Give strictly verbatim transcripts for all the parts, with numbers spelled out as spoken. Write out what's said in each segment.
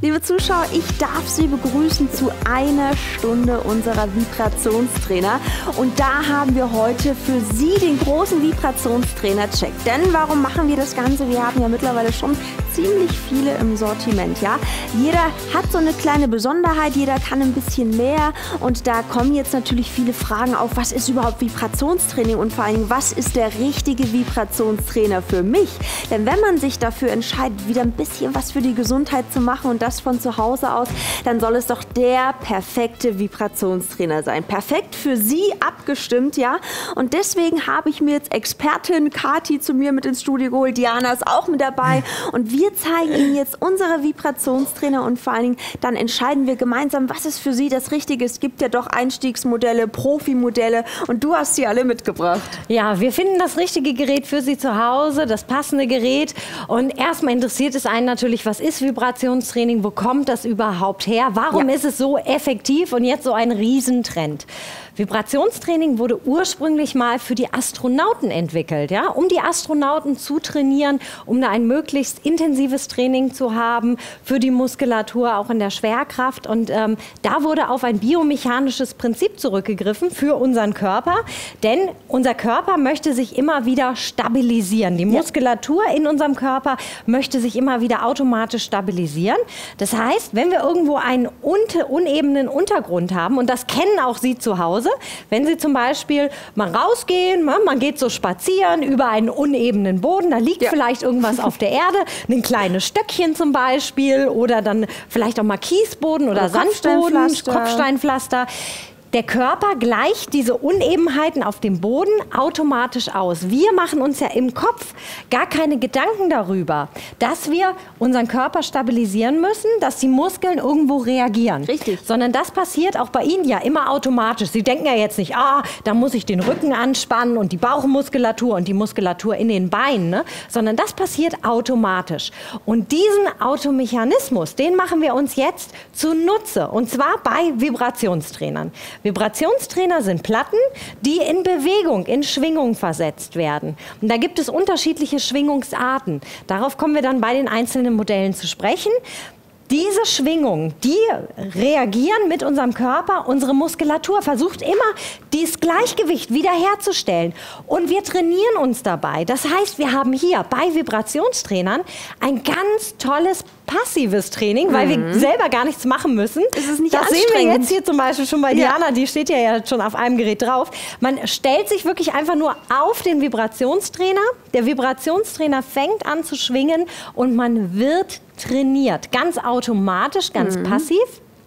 Liebe Zuschauer, ich darf Sie begrüßen zu einer Stunde unserer Vibrationstrainer. Und da haben wir heute für Sie den großen Vibrationstrainer-Check. Denn warum machen wir das Ganze? Wir haben ja mittlerweile schon ziemlich viele im Sortiment. Ja? Jeder hat so eine kleine Besonderheit, jeder kann ein bisschen mehr. Und da kommen jetzt natürlich viele Fragen auf, was ist überhaupt Vibrationstraining und vor allem, was ist der richtige Vibrationstrainer für mich? Denn wenn man sich dafür entscheidet, wieder ein bisschen was für die Gesundheit zu machen und das von zu Hause aus, dann soll es doch der perfekte Vibrationstrainer sein. Perfekt für Sie abgestimmt, ja. Und deswegen habe ich mir jetzt Expertin Kathi zu mir mit ins Studio geholt. Diana ist auch mit dabei. Und wir zeigen Ihnen jetzt unsere Vibrationstrainer und vor allen Dingen dann entscheiden wir gemeinsam, was ist für Sie das Richtige. Es gibt ja doch Einstiegsmodelle, Profimodelle und du hast sie alle mitgebracht. Ja, wir finden das richtige Gerät für Sie zu Hause, das passende Gerät. Und erstmal interessiert es einen natürlich, was ist Vibrationstraining? Wo kommt das überhaupt her? Warum ja. ist es so effektiv und jetzt so ein Riesentrend? Vibrationstraining wurde ursprünglich mal für die Astronauten entwickelt, ja? Um die Astronauten zu trainieren, um da ein möglichst intensives Training zu haben für die Muskulatur, auch in der Schwerkraft. Und ähm, da wurde auf ein biomechanisches Prinzip zurückgegriffen für unseren Körper, denn unser Körper möchte sich immer wieder stabilisieren. Die Muskulatur ja. in unserem Körper möchte sich immer wieder automatisch stabilisieren. Das heißt, wenn wir irgendwo einen unebenen Untergrund haben, und das kennen auch Sie zu Hause, wenn Sie zum Beispiel mal rausgehen, man geht so spazieren über einen unebenen Boden, da liegt ja. vielleicht irgendwas auf der Erde, ein kleines Stöckchen zum Beispiel oder dann vielleicht auch mal Kiesboden oder, oder Sandboden, Kopfsteinpflaster. Kopfsteinpflaster. Der Körper gleicht diese Unebenheiten auf dem Boden automatisch aus. Wir machen uns ja im Kopf gar keine Gedanken darüber, dass wir unseren Körper stabilisieren müssen, dass die Muskeln irgendwo reagieren. Richtig. Sondern das passiert auch bei Ihnen ja immer automatisch. Sie denken ja jetzt nicht, ah, da muss ich den Rücken anspannen und die Bauchmuskulatur und die Muskulatur in den Beinen, ne? Sondern das passiert automatisch. Und diesen Automechanismus, den machen wir uns jetzt zunutze. Und zwar bei Vibrationstrainern. Vibrationstrainer sind Platten, die in Bewegung, in Schwingung versetzt werden. Und da gibt es unterschiedliche Schwingungsarten. Darauf kommen wir dann bei den einzelnen Modellen zu sprechen. Diese Schwingungen, die reagieren mit unserem Körper, unsere Muskulatur versucht immer, dieses Gleichgewicht wiederherzustellen. Und wir trainieren uns dabei. Das heißt, wir haben hier bei Vibrationstrainern ein ganz tolles passives Training, weil mhm. wir selber gar nichts machen müssen. Ist es nicht das sehen wir jetzt hier zum Beispiel schon bei ja. Diana, die steht ja, ja schon auf einem Gerät drauf. Man stellt sich wirklich einfach nur auf den Vibrationstrainer. Der Vibrationstrainer fängt an zu schwingen und man wird trainiert. Ganz automatisch, ganz mhm. passiv.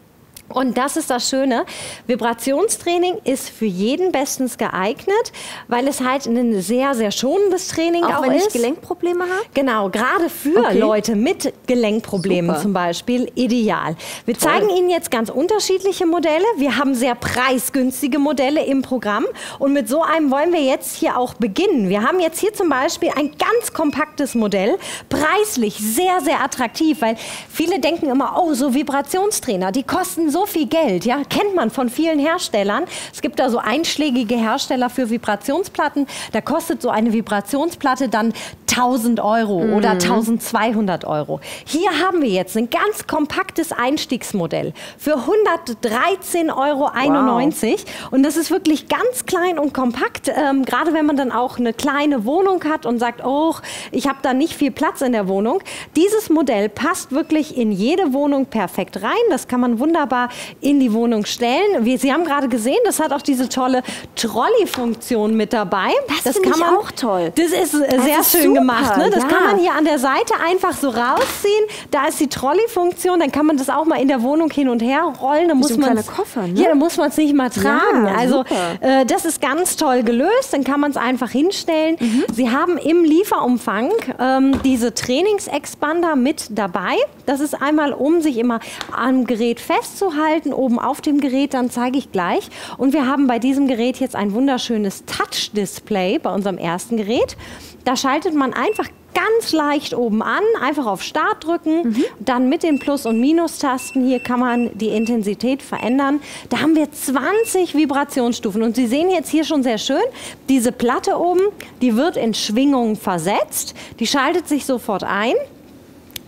Und das ist das Schöne, Vibrationstraining ist für jeden bestens geeignet, weil es halt ein sehr, sehr schonendes Training auch, auch wenn ist. ich Gelenkprobleme habe? Genau, gerade für okay. Leute mit Gelenkproblemen Super. Zum Beispiel ideal. Wir Toll. Zeigen Ihnen jetzt ganz unterschiedliche Modelle. Wir haben sehr preisgünstige Modelle im Programm und mit so einem wollen wir jetzt hier auch beginnen. Wir haben jetzt hier zum Beispiel ein ganz kompaktes Modell, preislich sehr, sehr attraktiv, weil viele denken immer, oh, so Vibrationstrainer, die kosten so so viel Geld, ja, kennt man von vielen Herstellern. Es gibt da so einschlägige Hersteller für Vibrationsplatten. Da kostet so eine Vibrationsplatte dann tausend Euro mhm. oder tausendzweihundert Euro. Hier haben wir jetzt ein ganz kompaktes Einstiegsmodell für hundertdreizehn Euro einundneunzig. Wow. Und das ist wirklich ganz klein und kompakt. Ähm, gerade wenn man dann auch eine kleine Wohnung hat und sagt, oh, ich habe da nicht viel Platz in der Wohnung. Dieses Modell passt wirklich in jede Wohnung perfekt rein. Das kann man wunderbar in die Wohnung stellen. Wir, Sie haben gerade gesehen, das hat auch diese tolle Trolley-Funktion mit dabei. Das, das finde kann ich man, auch toll. Das ist äh, das sehr ist schön super. gemacht. Ne? Das ja. kann man hier an der Seite einfach so rausziehen. Da ist die Trolley-Funktion. Dann kann man das auch mal in der Wohnung hin und her rollen. Dann Wie muss so ein man kleiner Koffer, ne? Ja, dann muss man es nicht mal tragen. Ja, also äh, das ist ganz toll gelöst. Dann kann man es einfach hinstellen. Mhm. Sie haben im Lieferumfang ähm, diese Trainingsexpander mit dabei. Das ist einmal, um sich immer am Gerät festzuhalten, oben auf dem Gerät, dann zeige ich gleich. Und wir haben bei diesem Gerät jetzt ein wunderschönes Touch-Display bei unserem ersten Gerät. Da schaltet man einfach ganz leicht oben an, einfach auf Start drücken, mhm. dann mit den Plus- und Minustasten hier kann man die Intensität verändern. Da haben wir zwanzig Vibrationsstufen und Sie sehen jetzt hier schon sehr schön, diese Platte oben, die wird in Schwingung versetzt, die schaltet sich sofort ein.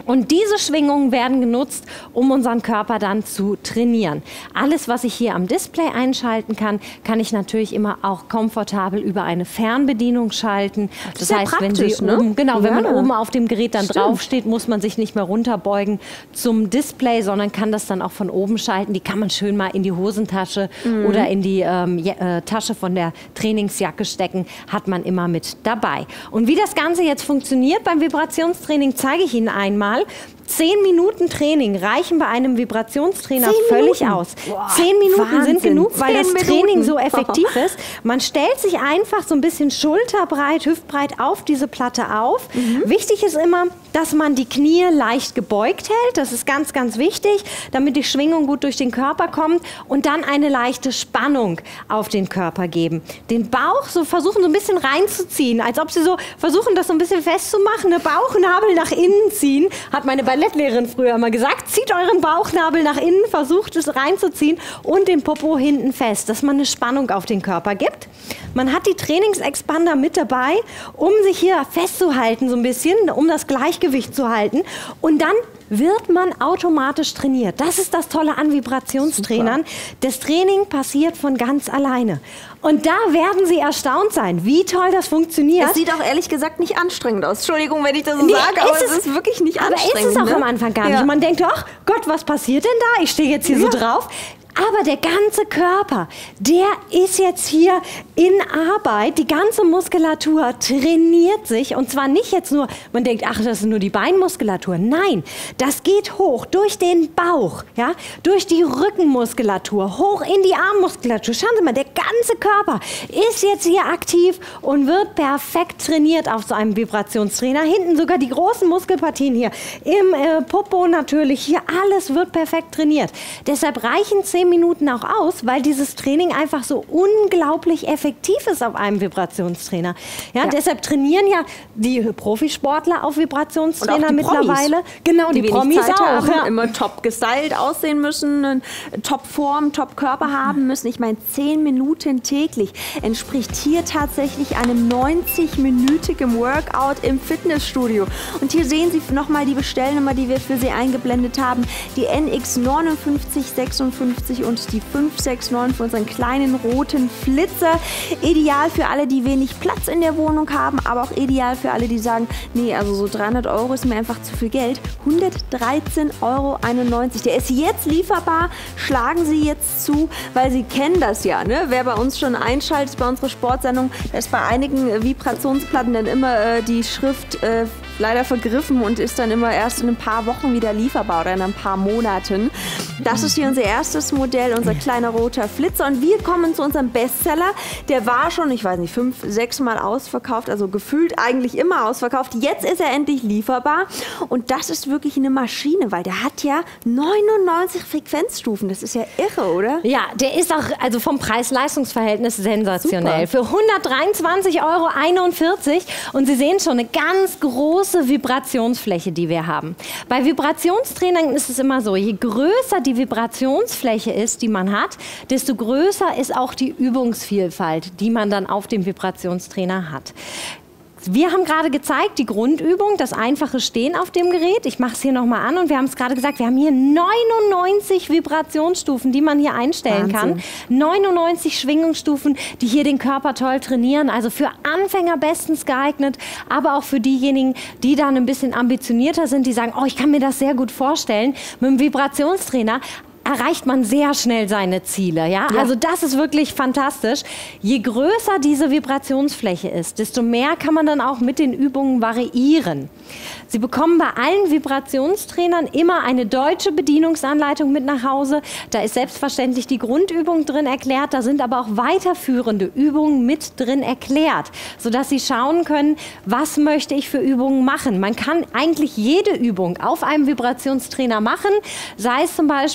Und diese Schwingungen werden genutzt, um unseren Körper dann zu trainieren. Alles, was ich hier am Display einschalten kann, kann ich natürlich immer auch komfortabel über eine Fernbedienung schalten. Das, das heißt, wenn Sie ne? oben, genau, ja. wenn man oben auf dem Gerät dann Stimmt. draufsteht, muss man sich nicht mehr runterbeugen zum Display, sondern kann das dann auch von oben schalten. Die kann man schön mal in die Hosentasche mhm. oder in die ähm, äh, Tasche von der Trainingsjacke stecken, hat man immer mit dabei. Und wie das Ganze jetzt funktioniert beim Vibrationstraining, zeige ich Ihnen einmal. Zehn Minuten Training reichen bei einem Vibrationstrainer völlig aus. Boah, Zehn Minuten Wahnsinn. sind genug, weil Zehn das Training Minuten. so effektiv ist. Man stellt sich einfach so ein bisschen schulterbreit, hüftbreit auf diese Platte auf. Mhm. Wichtig ist immer, dass man die Knie leicht gebeugt hält. Das ist ganz, ganz wichtig, damit die Schwingung gut durch den Körper kommt. Und dann eine leichte Spannung auf den Körper geben. Den Bauch so versuchen, so ein bisschen reinzuziehen, als ob Sie so versuchen, das so ein bisschen festzumachen. Eine Bauchnabel nach innen ziehen, hat meine Ballettlehrerin früher immer gesagt. Zieht euren Bauchnabel nach innen, versucht es reinzuziehen und den Popo hinten fest, dass man eine Spannung auf den Körper gibt. Man hat die Trainingsexpander mit dabei, um sich hier festzuhalten so ein bisschen, um das Gleichgewicht zu halten. Und dann wird man automatisch trainiert. Das ist das Tolle an Vibrationstrainern. Super. Das Training passiert von ganz alleine. Und da werden Sie erstaunt sein, wie toll das funktioniert. Es sieht auch ehrlich gesagt nicht anstrengend aus. Entschuldigung, wenn ich das so nee, sage, aber es ist, es ist wirklich nicht anstrengend. Aber ist es auch ne? am Anfang gar ja. nicht. Man denkt, ach Gott, was passiert denn da? Ich stehe jetzt hier ja. so drauf. Aber der ganze Körper, der ist jetzt hier in Arbeit. Die ganze Muskulatur trainiert sich. Und zwar nicht jetzt nur, man denkt, ach, das ist nur die Beinmuskulatur. Nein, das geht hoch durch den Bauch, ja, durch die Rückenmuskulatur, hoch in die Armmuskulatur. Schauen Sie mal, der ganze Körper ist jetzt hier aktiv und wird perfekt trainiert auf so einem Vibrationstrainer. Hinten sogar die großen Muskelpartien hier, im äh, Popo natürlich, hier alles wird perfekt trainiert. Deshalb reichen zehn Minuten auch aus, weil dieses Training einfach so unglaublich effektiv ist auf einem Vibrationstrainer. Ja, ja. Deshalb trainieren ja die Profisportler auf Vibrationstrainer die mittlerweile. Promis, genau, die, die Promis Zeit auch. Haben, Ja. immer top gestylt aussehen müssen, Top-Form, Top-Körper haben müssen. Ich meine, zehn Minuten täglich entspricht hier tatsächlich einem neunzig-minütigen Workout im Fitnessstudio. Und hier sehen Sie nochmal die Bestellnummer, die wir für Sie eingeblendet haben. Die N X neun fünf sechs fünf und die fünf sechs neun für unseren kleinen roten Flitzer. Ideal für alle, die wenig Platz in der Wohnung haben, aber auch ideal für alle, die sagen, nee, also so dreihundert Euro ist mir einfach zu viel Geld. hundertdreizehn Euro einundneunzig. Der ist jetzt lieferbar. Schlagen Sie jetzt zu, weil Sie kennen das ja, ne? Wer bei uns schon einschaltet bei unserer Sportsendung, da ist bei einigen Vibrationsplatten dann immer äh, die Schrift äh, leider vergriffen und ist dann immer erst in ein paar Wochen wieder lieferbar oder in ein paar Monaten. Das ist hier unser erstes Modell, unser kleiner roter Flitzer. Und wir kommen zu unserem Bestseller. Der war schon, ich weiß nicht, fünf, sechs Mal ausverkauft, also gefühlt eigentlich immer ausverkauft. Jetzt ist er endlich lieferbar. Und das ist wirklich eine Maschine, weil der hat ja neunundneunzig Frequenzstufen. Das ist ja irre, oder? Ja, der ist auch also vom Preis-Leistungs-Verhältnis sensationell. Super. Für hundertdreiundzwanzig Euro einundvierzig. Und Sie sehen schon eine ganz große Vibrationsfläche, die wir haben. Bei Vibrationstrainern ist es immer so, je größer die Vibrationsfläche ist, die man hat, desto größer ist auch die Übungsvielfalt, die man dann auf dem Vibrationstrainer hat. Wir haben gerade gezeigt, die Grundübung, das einfache Stehen auf dem Gerät. Ich mache es hier nochmal an und wir haben es gerade gesagt, wir haben hier neunundneunzig Vibrationsstufen, die man hier einstellen Wahnsinn. kann. neunundneunzig Schwingungsstufen, die hier den Körper toll trainieren. Also für Anfänger bestens geeignet, aber auch für diejenigen, die dann ein bisschen ambitionierter sind, die sagen, oh, ich kann mir das sehr gut vorstellen, mit dem Vibrationstrainer erreicht man sehr schnell seine Ziele. Ja? Ja. Also das ist wirklich fantastisch. Je größer diese Vibrationsfläche ist, desto mehr kann man dann auch mit den Übungen variieren. Sie bekommen bei allen Vibrationstrainern immer eine deutsche Bedienungsanleitung mit nach Hause. Da ist selbstverständlich die Grundübung drin erklärt, da sind aber auch weiterführende Übungen mit drin erklärt, sodass Sie schauen können, was möchte ich für Übungen machen. Man kann eigentlich jede Übung auf einem Vibrationstrainer machen, sei es zum Beispiel äh,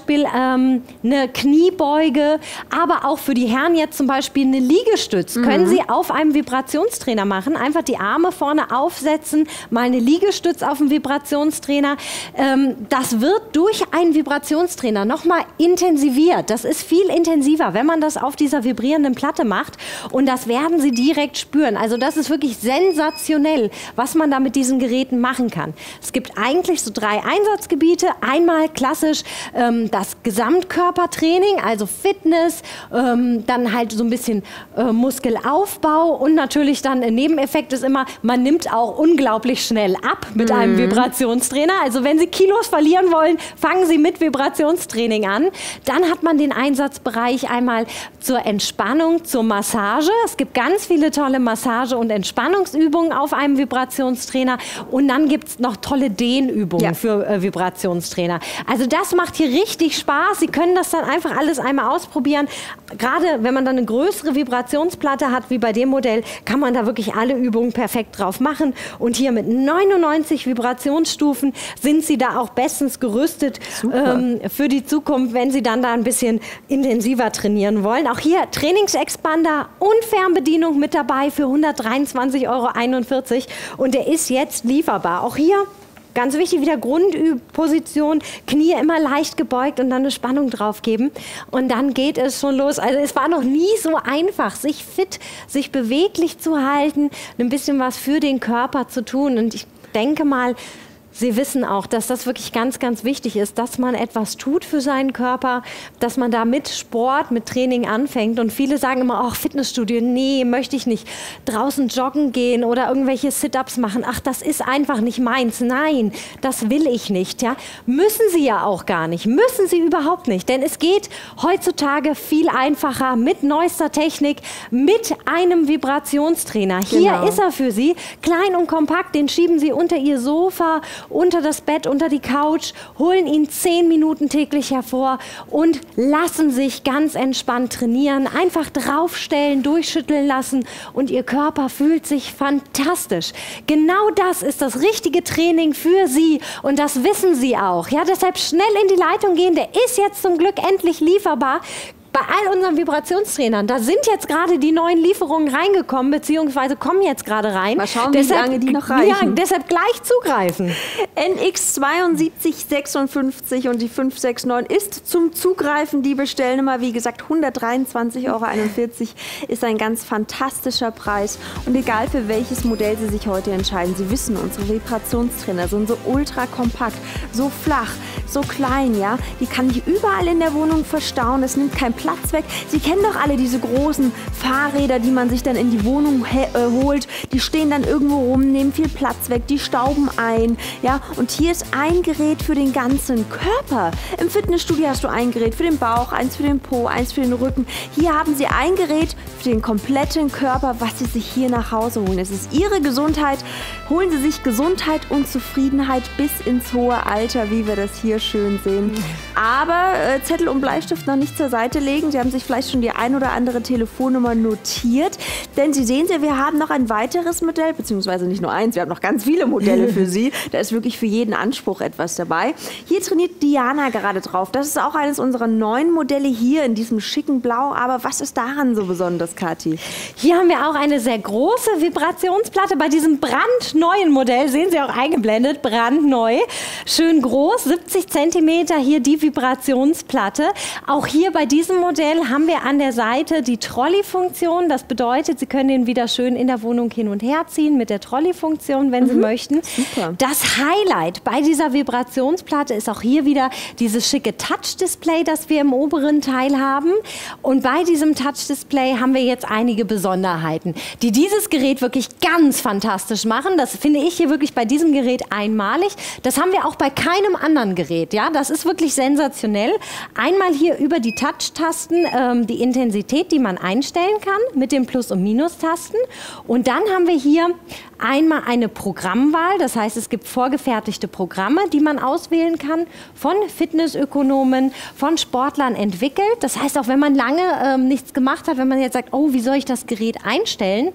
ähm, eine Kniebeuge, aber auch für die Herren jetzt zum Beispiel eine Liegestütz. Mhm. Können Sie auf einem Vibrationstrainer machen. Einfach die Arme vorne aufsetzen, mal eine Liegestütz auf dem Vibrationstrainer. Ähm, das wird durch einen Vibrationstrainer nochmal intensiviert. Das ist viel intensiver, wenn man das auf dieser vibrierenden Platte macht. Und das werden Sie direkt spüren. Also das ist wirklich sensationell, was man da mit diesen Geräten machen kann. Es gibt eigentlich so drei Einsatzgebiete. Einmal klassisch ähm, das Gesamtkörpertraining, also Fitness, ähm, dann halt so ein bisschen äh, Muskelaufbau und natürlich dann ein Nebeneffekt ist immer, man nimmt auch unglaublich schnell ab mit mhm. einem Vibrationstrainer. Also wenn Sie Kilos verlieren wollen, fangen Sie mit Vibrationstraining an. Dann hat man den Einsatzbereich einmal zur Entspannung, zur Massage. Es gibt ganz viele tolle Massage- und Entspannungsübungen auf einem Vibrationstrainer und dann gibt es noch tolle Dehnübungen ja. für äh, Vibrationstrainer. Also das macht hier richtig Spaß. Sie können das dann einfach alles einmal ausprobieren. Gerade wenn man dann eine größere Vibrationsplatte hat, wie bei dem Modell, kann man da wirklich alle Übungen perfekt drauf machen. Und hier mit neunundneunzig Vibrationsstufen sind Sie da auch bestens gerüstet ähm, für die Zukunft, wenn Sie dann da ein bisschen intensiver trainieren wollen. Auch hier Trainingsexpander und Fernbedienung mit dabei für hundertdreiundzwanzig Euro einundvierzig und der ist jetzt lieferbar. Auch hier ganz wichtig, wieder Grundposition, Knie immer leicht gebeugt und dann eine Spannung drauf geben. Und dann geht es schon los. Also es war noch nie so einfach, sich fit, sich beweglich zu halten, ein bisschen was für den Körper zu tun. Und ich denke mal, Sie wissen auch, dass das wirklich ganz, ganz wichtig ist, dass man etwas tut für seinen Körper, dass man da mit Sport, mit Training anfängt. Und viele sagen immer, ach, Fitnessstudio, nee, möchte ich nicht. Draußen joggen gehen oder irgendwelche Sit-Ups machen. Ach, das ist einfach nicht meins. Nein, das will ich nicht. Ja? Müssen Sie ja auch gar nicht. Müssen Sie überhaupt nicht. Denn es geht heutzutage viel einfacher mit neuester Technik, mit einem Vibrationstrainer. Hier genau. ist er für Sie. Klein und kompakt, den schieben Sie unter Ihr Sofa, unter das Bett, unter die Couch, holen ihn zehn Minuten täglich hervor und lassen sich ganz entspannt trainieren. Einfach draufstellen, durchschütteln lassen und Ihr Körper fühlt sich fantastisch. Genau das ist das richtige Training für Sie und das wissen Sie auch. Ja, deshalb schnell in die Leitung gehen, der ist jetzt zum Glück endlich lieferbar. Bei all unseren Vibrationstrainern, da sind jetzt gerade die neuen Lieferungen reingekommen, beziehungsweise kommen jetzt gerade rein. Mal schauen, deshalb, wie lange die noch reichen. Ja, deshalb gleich zugreifen. N X sieben zwei sechs fünf und die fünf sechs neun ist zum Zugreifen die Bestellnummer. Wie gesagt, hundertdreiundzwanzig Euro einundvierzig ist ein ganz fantastischer Preis. Und egal für welches Modell Sie sich heute entscheiden, Sie wissen, unsere Vibrationstrainer sind so ultra kompakt, so flach, so klein, ja. Die kann ich überall in der Wohnung verstauen. Es nimmt kein Platz weg. Sie kennen doch alle diese großen Fahrräder, die man sich dann in die Wohnung äh, holt. Die stehen dann irgendwo rum, nehmen viel Platz weg, die stauben ein. Ja? Und hier ist ein Gerät für den ganzen Körper. Im Fitnessstudio hast du ein Gerät für den Bauch, eins für den Po, eins für den Rücken. Hier haben Sie ein Gerät für den kompletten Körper, was Sie sich hier nach Hause holen. Es ist Ihre Gesundheit. Holen Sie sich Gesundheit und Zufriedenheit bis ins hohe Alter, wie wir das hier schön sehen. Aber äh, Zettel und Bleistift noch nicht zur Seite legen. Sie haben sich vielleicht schon die ein oder andere Telefonnummer notiert, denn Sie sehen ja, wir haben noch ein weiteres Modell, beziehungsweise nicht nur eins, wir haben noch ganz viele Modelle für Sie. Da ist wirklich für jeden Anspruch etwas dabei. Hier trainiert Diana gerade drauf. Das ist auch eines unserer neuen Modelle hier in diesem schicken Blau. Aber was ist daran so besonders, Kathi? Hier haben wir auch eine sehr große Vibrationsplatte. Bei diesem brandneuen Modell, sehen Sie auch eingeblendet, brandneu, schön groß, siebzig Zentimeter hier die Vibrationsplatte. Auch hier bei diesem Modell haben wir an der Seite die Trolley-Funktion. Das bedeutet, Sie können den wieder schön in der Wohnung hin und her ziehen mit der Trolley-Funktion, wenn mhm. Sie möchten. Super. Das Highlight bei dieser Vibrationsplatte ist auch hier wieder dieses schicke Touch-Display, das wir im oberen Teil haben. Und bei diesem Touch-Display haben wir jetzt einige Besonderheiten, die dieses Gerät wirklich ganz fantastisch machen. Das finde ich hier wirklich bei diesem Gerät einmalig. Das haben wir auch bei keinem anderen Gerät. Ja, das ist wirklich sensationell. Einmal hier über die Touch-Tasten ähm, die Intensität, die man einstellen kann mit den Plus- und Minus-Tasten. Und dann haben wir hier einmal eine Programmwahl. Das heißt, es gibt vorgefertigte Programme, die man auswählen kann, von Fitnessökonomen, von Sportlern entwickelt. Das heißt, auch wenn man lange ähm, nichts gemacht hat, wenn man jetzt sagt, oh, wie soll ich das Gerät einstellen?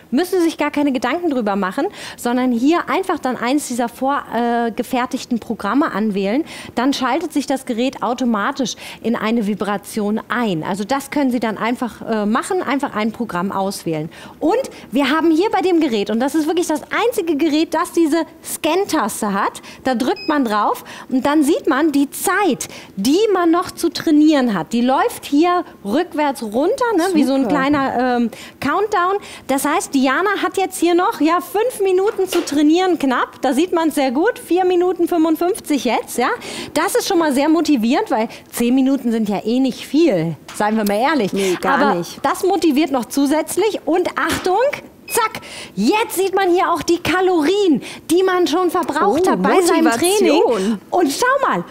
müssen Sie sich gar keine Gedanken drüber machen, sondern hier einfach dann eins dieser vorgefertigten äh, Programme anwählen. Dann schaltet sich das Gerät automatisch in eine Vibration ein. Also das können Sie dann einfach äh, machen, einfach ein Programm auswählen. Und wir haben hier bei dem Gerät, und das ist wirklich das einzige Gerät, das diese Scan-Taste hat, da drückt man drauf und dann sieht man die Zeit, die man noch zu trainieren hat. Die läuft hier rückwärts runter, ne, wie so ein kleiner ähm, Countdown. Das heißt, Diana hat jetzt hier noch ja, fünf Minuten zu trainieren, knapp. Da sieht man es sehr gut. vier Minuten fünfundfünfzig jetzt. Ja. Das ist schon mal sehr motivierend, weil zehn Minuten sind ja eh nicht viel. Seien wir mal ehrlich. Nee, gar Aber nicht. Das motiviert noch zusätzlich. Und Achtung! Zack, jetzt sieht man hier auch die Kalorien, die man schon verbraucht oh, hat bei seinem Training. Motivation. Und schau mal,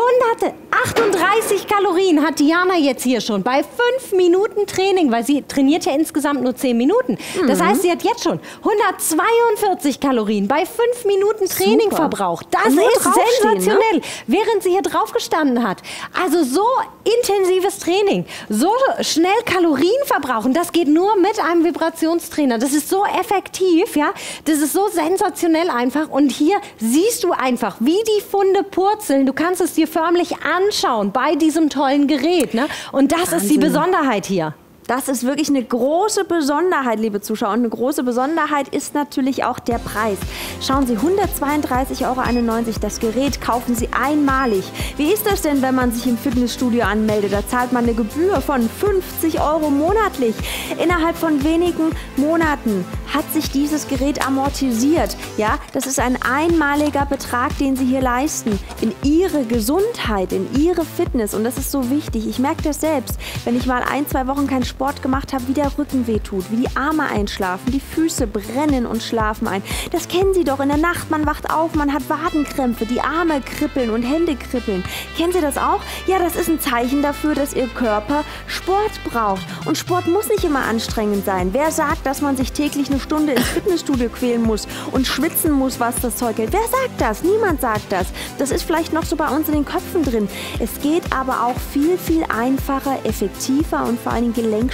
hundertachtunddreißig Kalorien hat Diana jetzt hier schon bei fünf Minuten Training, weil sie trainiert ja insgesamt nur zehn Minuten. Mhm. Das heißt, sie hat jetzt schon hundertzweiundvierzig Kalorien bei fünf Minuten Training Super. verbraucht. Das Nur ist sensationell, ne? Während sie hier drauf gestanden hat. Also so intensives Training, so schnell Kalorien verbrauchen, das geht nur mit einem Vibrationstrainer. Das ist so effektiv, ja, das ist so sensationell einfach. Und hier siehst du einfach, wie die Funde purzeln. Du kannst es dir förmlich anschauen bei diesem tollen Gerät, ne? Und das Wahnsinn. Ist die Besonderheit hier. Das ist wirklich eine große Besonderheit, liebe Zuschauer. Und eine große Besonderheit ist natürlich auch der Preis. Schauen Sie, hundertzweiunddreißig Euro einundneunzig, das Gerät kaufen Sie einmalig. Wie ist das denn, wenn man sich im Fitnessstudio anmeldet? Da zahlt man eine Gebühr von fünfzig Euro monatlich. Innerhalb von wenigen Monaten hat sich dieses Gerät amortisiert. Ja, das ist ein einmaliger Betrag, den Sie hier leisten. In Ihre Gesundheit, in Ihre Fitness. Und das ist so wichtig. Ich merke das selbst, wenn ich mal ein, zwei Wochen keinen Sport Sport gemacht habe, wie der Rücken wehtut, wie die Arme einschlafen, die Füße brennen und schlafen ein. Das kennen Sie doch in der Nacht, man wacht auf, man hat Wadenkrämpfe, die Arme kribbeln und Hände kribbeln. Kennen Sie das auch? Ja, das ist ein Zeichen dafür, dass Ihr Körper Sport braucht. Und Sport muss nicht immer anstrengend sein. Wer sagt, dass man sich täglich eine Stunde ins Fitnessstudio quälen muss und schwitzen muss, was das Zeug hält? Wer sagt das? Niemand sagt das. Das ist vielleicht noch so bei uns in den Köpfen drin. Es geht aber auch viel, viel einfacher, effektiver und vor allen Dingen gelenkschonender.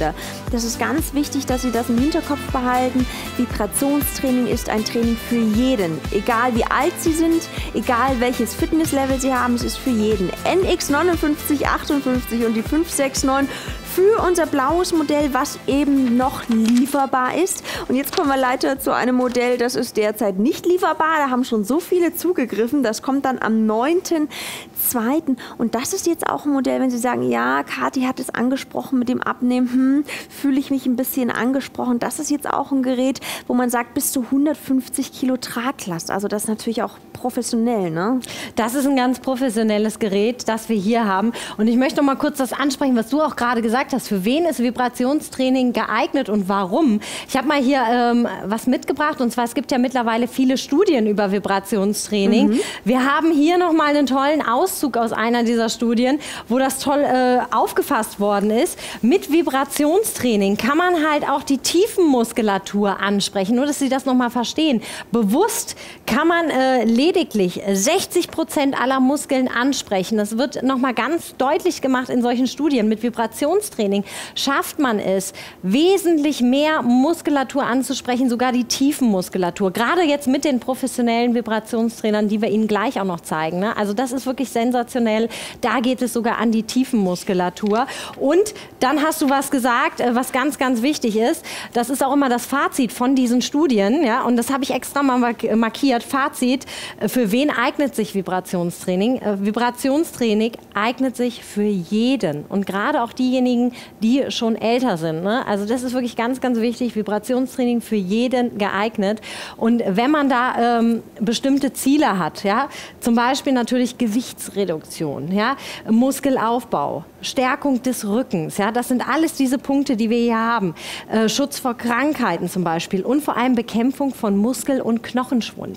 Das ist ganz wichtig, dass Sie das im Hinterkopf behalten. Vibrationstraining ist ein Training für jeden. Egal wie alt Sie sind, egal welches Fitnesslevel Sie haben, es ist für jeden. N X neunundfünfzig achtundfünfzig und die fünf sechs neun für unser blaues Modell, was eben noch lieferbar ist. Und jetzt kommen wir leider zu einem Modell, das ist derzeit nicht lieferbar. Da haben schon so viele zugegriffen. Das kommt dann am neunten zweiten Und das ist jetzt auch ein Modell, wenn Sie sagen, ja, Kathi hat es angesprochen mit dem Abnehmen, hm, fühle ich mich ein bisschen angesprochen. Das ist jetzt auch ein Gerät, wo man sagt, bis zu hundertfünfzig Kilo Traglast. Also das ist natürlich auch professionell, ne? Das ist ein ganz professionelles Gerät, das wir hier haben. Und ich möchte noch mal kurz das ansprechen, was du auch gerade gesagt hast. Für wen ist Vibrationstraining geeignet und warum? Ich habe mal hier ähm, was mitgebracht. Und zwar, es gibt ja mittlerweile viele Studien über Vibrationstraining. Mhm. Wir haben hier noch mal einen tollen Auszug aus einer dieser Studien, wo das toll äh, aufgefasst worden ist. Mit Vibrationstraining kann man halt auch die Tiefenmuskulatur ansprechen, nur dass Sie das noch mal verstehen. Bewusst kann man äh, lediglich sechzig Prozent aller Muskeln ansprechen. Das wird noch mal ganz deutlich gemacht in solchen Studien. Mit Vibrationstraining schafft man es, wesentlich mehr Muskulatur anzusprechen, sogar die Tiefenmuskulatur. Gerade jetzt mit den professionellen Vibrationstrainern, die wir Ihnen gleich auch noch zeigen, ne? Also das ist wirklich sensationell. Da geht es sogar an die Tiefenmuskulatur. Und dann hast du was gesagt, was ganz, ganz wichtig ist. Das ist auch immer das Fazit von diesen Studien. Ja? Und das habe ich extra mal markiert. Fazit, für wen eignet sich Vibrationstraining? Vibrationstraining eignet sich für jeden. Und gerade auch diejenigen, die schon älter sind. Ne? Also das ist wirklich ganz, ganz wichtig. Vibrationstraining für jeden geeignet. Und wenn man da ähm, bestimmte Ziele hat, ja, zum Beispiel natürlich Gewichtsreduktion, ja, Muskelaufbau, Stärkung des Rückens, ja, das sind alles diese Punkte, die wir hier haben. Äh, Schutz vor Krankheiten zum Beispiel und vor allem Bekämpfung von Muskel- und Knochenschwund.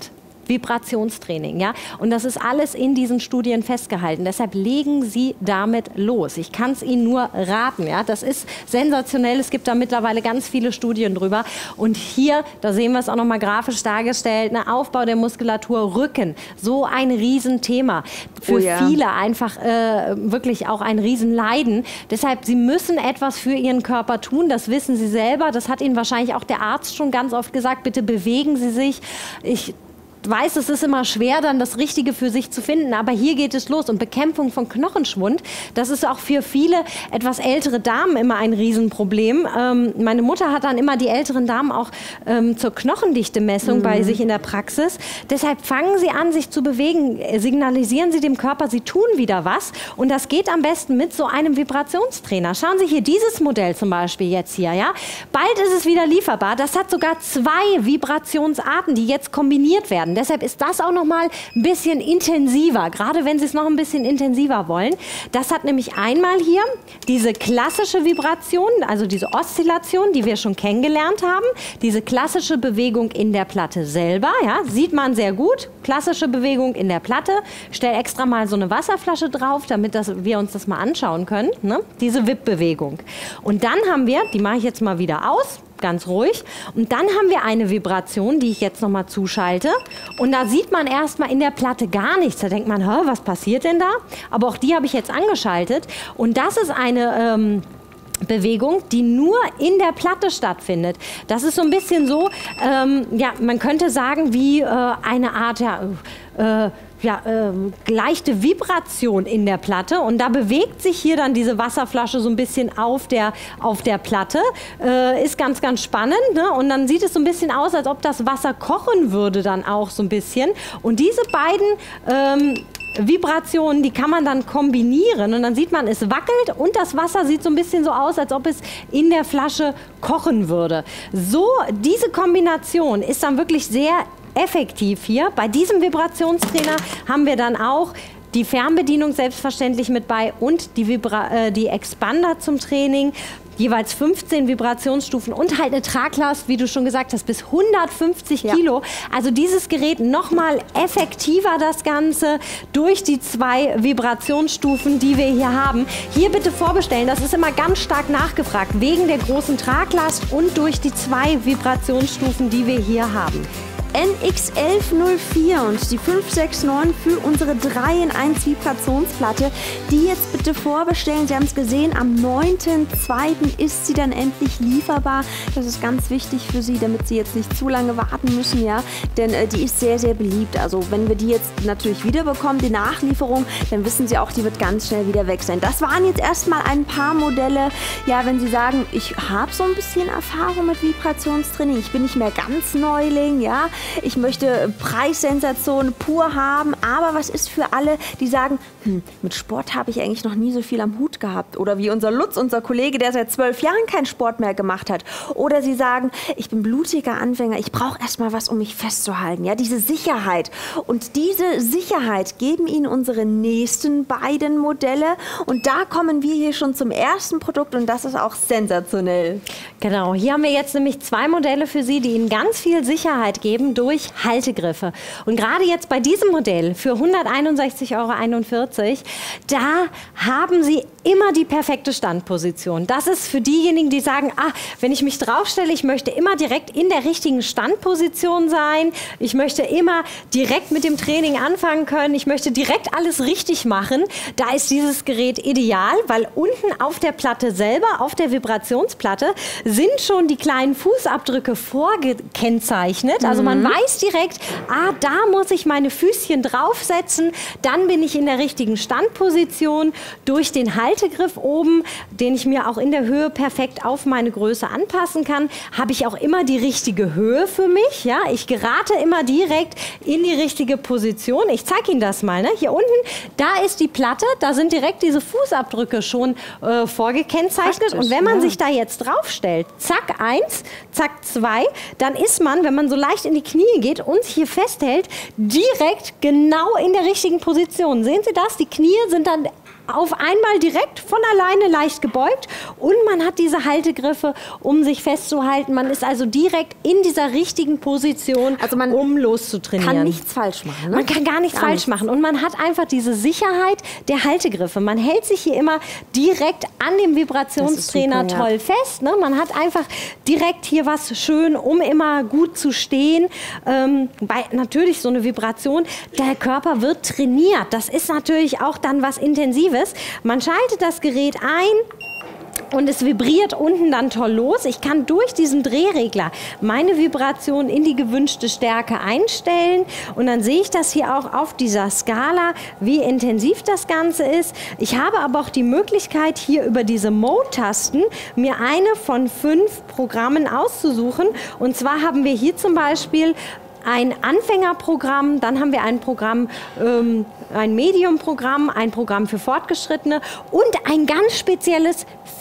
Vibrationstraining, ja. Und das ist alles in diesen Studien festgehalten. Deshalb legen Sie damit los. Ich kann es Ihnen nur raten, ja. Das ist sensationell. Es gibt da mittlerweile ganz viele Studien drüber. Und hier, da sehen wir es auch nochmal grafisch dargestellt, ne, Aufbau der Muskulatur, Rücken, so ein Riesenthema. Für oh ja. viele einfach äh, wirklich auch ein Riesenleiden. Deshalb, Sie müssen etwas für Ihren Körper tun. Das wissen Sie selber. Das hat Ihnen wahrscheinlich auch der Arzt schon ganz oft gesagt. Bitte bewegen Sie sich. Ich weiß, es ist immer schwer, dann das Richtige für sich zu finden, aber hier geht es los. Und Bekämpfung von Knochenschwund, das ist auch für viele etwas ältere Damen immer ein Riesenproblem. Ähm, meine Mutter hat dann immer die älteren Damen auch ähm, zur Knochendichte-Messung mhm. bei sich in der Praxis. Deshalb fangen Sie an, sich zu bewegen. Signalisieren Sie dem Körper, Sie tun wieder was. Und das geht am besten mit so einem Vibrationstrainer. Schauen Sie hier dieses Modell zum Beispiel jetzt hier. Ja? Bald ist es wieder lieferbar. Das hat sogar zwei Vibrationsarten, die jetzt kombiniert werden. Deshalb ist das auch noch mal ein bisschen intensiver, gerade wenn Sie es noch ein bisschen intensiver wollen. Das hat nämlich einmal hier diese klassische Vibration, also diese Oszillation, die wir schon kennengelernt haben. Diese klassische Bewegung in der Platte selber, ja, sieht man sehr gut. Klassische Bewegung in der Platte. Ich stelle extra mal so eine Wasserflasche drauf, damit das, wir uns das mal anschauen können. Ne? Diese Wippbewegung. Und dann haben wir, die mache ich jetzt mal wieder aus, ganz ruhig. Und dann haben wir eine Vibration, die ich jetzt noch mal zuschalte. Und da sieht man erstmal in der Platte gar nichts. Da denkt man, hä, was passiert denn da? Aber auch die habe ich jetzt angeschaltet. Und das ist eine ähm, Bewegung, die nur in der Platte stattfindet. Das ist so ein bisschen so, ähm, ja, man könnte sagen, wie äh, eine Art, ja, äh, ja, äh, leichte Vibration in der Platte und da bewegt sich hier dann diese Wasserflasche so ein bisschen auf der, auf der Platte. Äh, ist ganz, ganz spannend, ne? Und dann sieht es so ein bisschen aus, als ob das Wasser kochen würde dann auch so ein bisschen. Und diese beiden ähm, Vibrationen, die kann man dann kombinieren und dann sieht man, es wackelt und das Wasser sieht so ein bisschen so aus, als ob es in der Flasche kochen würde. So, diese Kombination ist dann wirklich sehr effektiv hier. Bei diesem Vibrationstrainer haben wir dann auch die Fernbedienung selbstverständlich mit bei und die, Vibra äh, die Expander zum Training. Jeweils fünfzehn Vibrationsstufen und halt eine Traglast, wie du schon gesagt hast, bis hundertfünfzig ja. Kilo. Also dieses Gerät nochmal effektiver das Ganze durch die zwei Vibrationsstufen, die wir hier haben. Hier bitte vorbestellen, das ist immer ganz stark nachgefragt, wegen der großen Traglast und durch die zwei Vibrationsstufen, die wir hier haben. N X elf null vier und die fünf sechs neun für unsere drei in eins Vibrationsplatte. Die jetzt bitte vorbestellen. Sie haben es gesehen, am neunten zweiten ist sie dann endlich lieferbar. Das ist ganz wichtig für Sie, damit Sie jetzt nicht zu lange warten müssen, ja, denn äh, die ist sehr, sehr beliebt. Also wenn wir die jetzt natürlich wieder bekommen, die Nachlieferung, dann wissen Sie auch, die wird ganz schnell wieder weg sein. Das waren jetzt erstmal ein paar Modelle. Ja, wenn Sie sagen, ich habe so ein bisschen Erfahrung mit Vibrationstraining, ich bin nicht mehr ganz Neuling, ja, ich möchte Preissensation pur haben, aber was ist für alle, die sagen, hm, mit Sport habe ich eigentlich noch nie so viel am Hut gehabt. Oder wie unser Lutz, unser Kollege, der seit zwölf Jahren keinen Sport mehr gemacht hat. Oder sie sagen, ich bin blutiger Anfänger, ich brauche erstmal was, um mich festzuhalten. Ja, diese Sicherheit. Und diese Sicherheit geben Ihnen unsere nächsten beiden Modelle. Und da kommen wir hier schon zum ersten Produkt und das ist auch sensationell. Genau, hier haben wir jetzt nämlich zwei Modelle für Sie, die Ihnen ganz viel Sicherheit geben durch Haltegriffe. Und gerade jetzt bei diesem Modell für hunderteinundsechzig Euro einundvierzig, da haben Sie immer die perfekte Standposition. Das ist für diejenigen, die sagen, ah, wenn ich mich draufstelle, ich möchte immer direkt in der richtigen Standposition sein, ich möchte immer direkt mit dem Training anfangen können, ich möchte direkt alles richtig machen, da ist dieses Gerät ideal, weil unten auf der Platte selber, auf der Vibrationsplatte, sind schon die kleinen Fußabdrücke vorgekennzeichnet. Also man weiß direkt, ah, da muss ich meine Füßchen draufsetzen, dann bin ich in der richtigen Standposition. Durch den Haltegriff oben, den ich mir auch in der Höhe perfekt auf meine Größe anpassen kann, habe ich auch immer die richtige Höhe für mich. Ja? Ich gerate immer direkt in die richtige Position. Ich zeige Ihnen das mal. Ne? Hier unten, da ist die Platte, da sind direkt diese Fußabdrücke schon äh, vorgekennzeichnet. Praktisch, und wenn man ja. sich da jetzt draufstellt, zack, eins, zack, zwei, dann ist man, wenn man so leicht in die Knie geht und sich hier festhält, direkt genau in der richtigen Position. Sehen Sie das? Die Knie sind dann auf einmal direkt von alleine leicht gebeugt und man hat diese Haltegriffe, um sich festzuhalten. Man ist also direkt in dieser richtigen Position, also man um loszutrainieren. Man kann nichts falsch machen. Ne? Man kann gar nichts gar falsch nichts. machen und man hat einfach diese Sicherheit der Haltegriffe. Man hält sich hier immer direkt an dem Vibrationstrainer super, toll ja. fest. Ne? Man hat einfach direkt hier was schön, um immer gut zu stehen. Ähm, bei natürlich so eine Vibration, der Körper wird trainiert. Das ist natürlich auch dann was Intensives. Man schaltet das Gerät ein und es vibriert unten dann toll los. Ich kann durch diesen Drehregler meine Vibration in die gewünschte Stärke einstellen und dann sehe ich das hier auch auf dieser Skala, wie intensiv das Ganze ist. Ich habe aber auch die Möglichkeit, hier über diese Mode-Tasten mir eine von fünf Programmen auszusuchen. Und zwar haben wir hier zum Beispiel ein Anfängerprogramm, dann haben wir ein Programm, ähm, ein Medium-Programm, ein Programm für Fortgeschrittene und ein ganz spezielles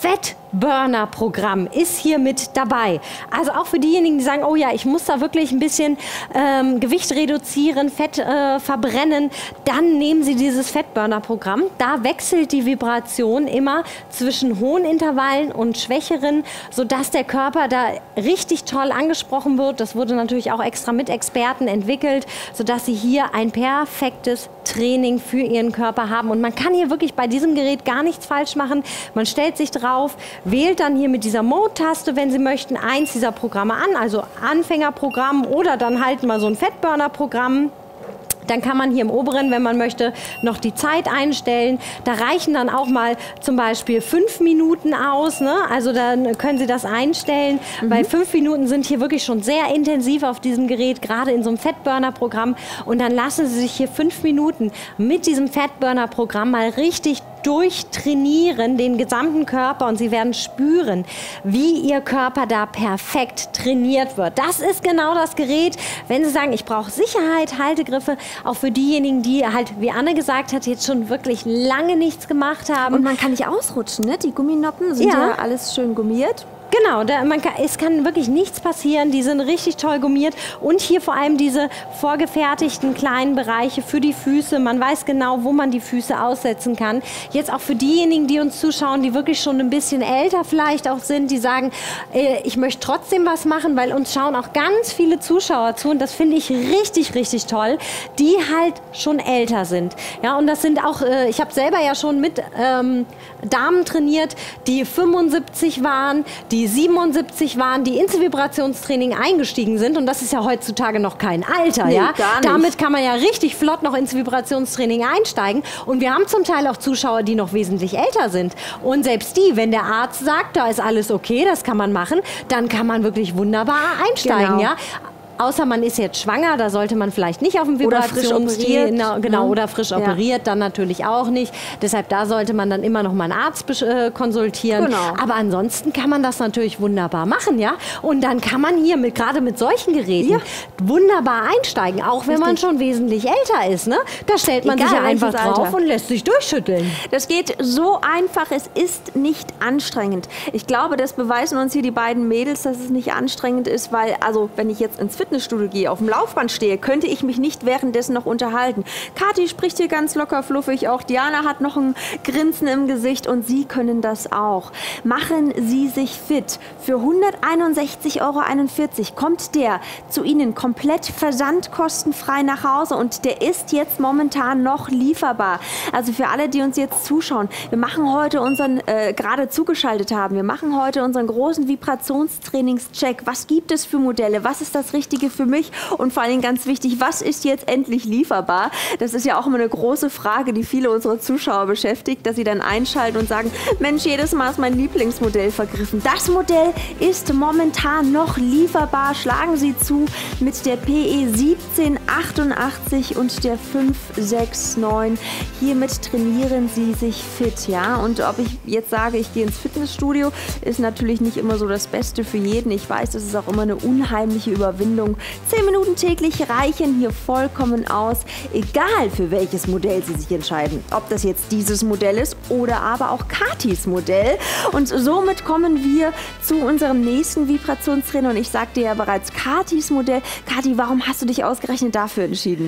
Fettburner-Programm ist hier mit dabei. Also auch für diejenigen, die sagen, oh ja, ich muss da wirklich ein bisschen ähm, Gewicht reduzieren, Fett äh, verbrennen, dann nehmen Sie dieses Fettburner-Programm. Da wechselt die Vibration immer zwischen hohen Intervallen und schwächeren, sodass der Körper da richtig toll angesprochen wird. Das wurde natürlich auch extra mit Experten entwickelt, sodass Sie hier ein perfektes Training für Ihren Körper haben. Und man kann hier wirklich bei diesem Gerät gar nichts falsch machen. Man stellt sich drauf, wählt dann hier mit dieser Mode-Taste, wenn Sie möchten, eins dieser Programme an, also Anfängerprogramm oder dann halt mal so ein Fettburner-Programm. Dann kann man hier im oberen, wenn man möchte, noch die Zeit einstellen. Da reichen dann auch mal zum Beispiel fünf Minuten aus. Ne? Also dann können Sie das einstellen. Mhm. Weil fünf Minuten sind hier wirklich schon sehr intensiv auf diesem Gerät, gerade in so einem Fettburner-Programm. Und dann lassen Sie sich hier fünf Minuten mit diesem Fettburner-Programm mal richtig durchtrainieren, den gesamten Körper, und Sie werden spüren, wie Ihr Körper da perfekt trainiert wird. Das ist genau das Gerät, wenn Sie sagen, ich brauche Sicherheit, Haltegriffe, auch für diejenigen, die halt, wie Anne gesagt hat, jetzt schon wirklich lange nichts gemacht haben. Und man kann nicht ausrutschen, ne? Die Gumminoppen sind ja, ja alles schön gummiert. Genau, da, man kann, es kann wirklich nichts passieren, die sind richtig toll gummiert und hier vor allem diese vorgefertigten kleinen Bereiche für die Füße, man weiß genau, wo man die Füße aussetzen kann. Jetzt auch für diejenigen, die uns zuschauen, die wirklich schon ein bisschen älter vielleicht auch sind, die sagen, äh, ich möchte trotzdem was machen, weil uns schauen auch ganz viele Zuschauer zu und das finde ich richtig, richtig toll, die halt schon älter sind. Ja, und das sind auch, äh, ich habe selber ja schon mit ähm, Damen trainiert, die fünfundsiebzig waren, die siebenundsiebzig waren, die ins Vibrationstraining eingestiegen sind. Und das ist ja heutzutage noch kein Alter. Nee, ja? Gar nicht. Damit kann man ja richtig flott noch ins Vibrationstraining einsteigen. Und wir haben zum Teil auch Zuschauer, die noch wesentlich älter sind. Und selbst die, wenn der Arzt sagt, da ist alles okay, das kann man machen, dann kann man wirklich wunderbar einsteigen. Genau. Ja? Außer man ist jetzt schwanger, da sollte man vielleicht nicht auf dem Vibrationstrainer, genau, oder frisch ja. operiert, dann natürlich auch nicht. Deshalb da sollte man dann immer noch mal einen Arzt äh, konsultieren. Genau. Aber ansonsten kann man das natürlich wunderbar machen, ja. Und dann kann man hier mit gerade mit solchen Geräten ja. wunderbar einsteigen, auch wenn Richtig. man schon wesentlich älter ist, ne? Da stellt man Egal, sich ja einfach drauf Alter. und lässt sich durchschütteln. Das geht so einfach, es ist nicht anstrengend. Ich glaube, das beweisen uns hier die beiden Mädels, dass es nicht anstrengend ist, weil, also wenn ich jetzt ins Fitnessstudio gehe, auf dem Laufband stehe, könnte ich mich nicht währenddessen noch unterhalten. Kathi spricht hier ganz locker fluffig, auch Diana hat noch ein Grinsen im Gesicht und Sie können das auch. Machen Sie sich fit. Für hunderteinundsechzig Euro einundvierzig kommt der zu Ihnen komplett versandkostenfrei nach Hause und der ist jetzt momentan noch lieferbar. Also für alle, die uns jetzt zuschauen, wir machen heute unseren, äh, gerade zugeschaltet haben, wir machen heute unseren großen Vibrationstrainingscheck. Was gibt es für Modelle? Was ist das Richtige für mich? Und vor allem ganz wichtig, was ist jetzt endlich lieferbar? Das ist ja auch immer eine große Frage, die viele unserer Zuschauer beschäftigt, dass sie dann einschalten und sagen, Mensch, jedes Mal ist mein Lieblingsmodell vergriffen. Das Modell ist momentan noch lieferbar. Schlagen Sie zu mit der P E siebzehn achtundachtzig und der fünf sechs neun. Hiermit trainieren Sie sich fit, ja? Und ob ich jetzt sage, ich gehe ins Fitnessstudio, ist natürlich nicht immer so das Beste für jeden. Ich weiß, das ist auch immer eine unheimliche Überwindung. Zehn Minuten täglich reichen hier vollkommen aus, egal für welches Modell Sie sich entscheiden. Ob das jetzt dieses Modell ist oder aber auch Kathis Modell. Und somit kommen wir zu unserem nächsten Vibrationstrainer. Und ich sagte ja bereits Kathis Modell. Kathi, warum hast du dich ausgerechnet dafür entschieden?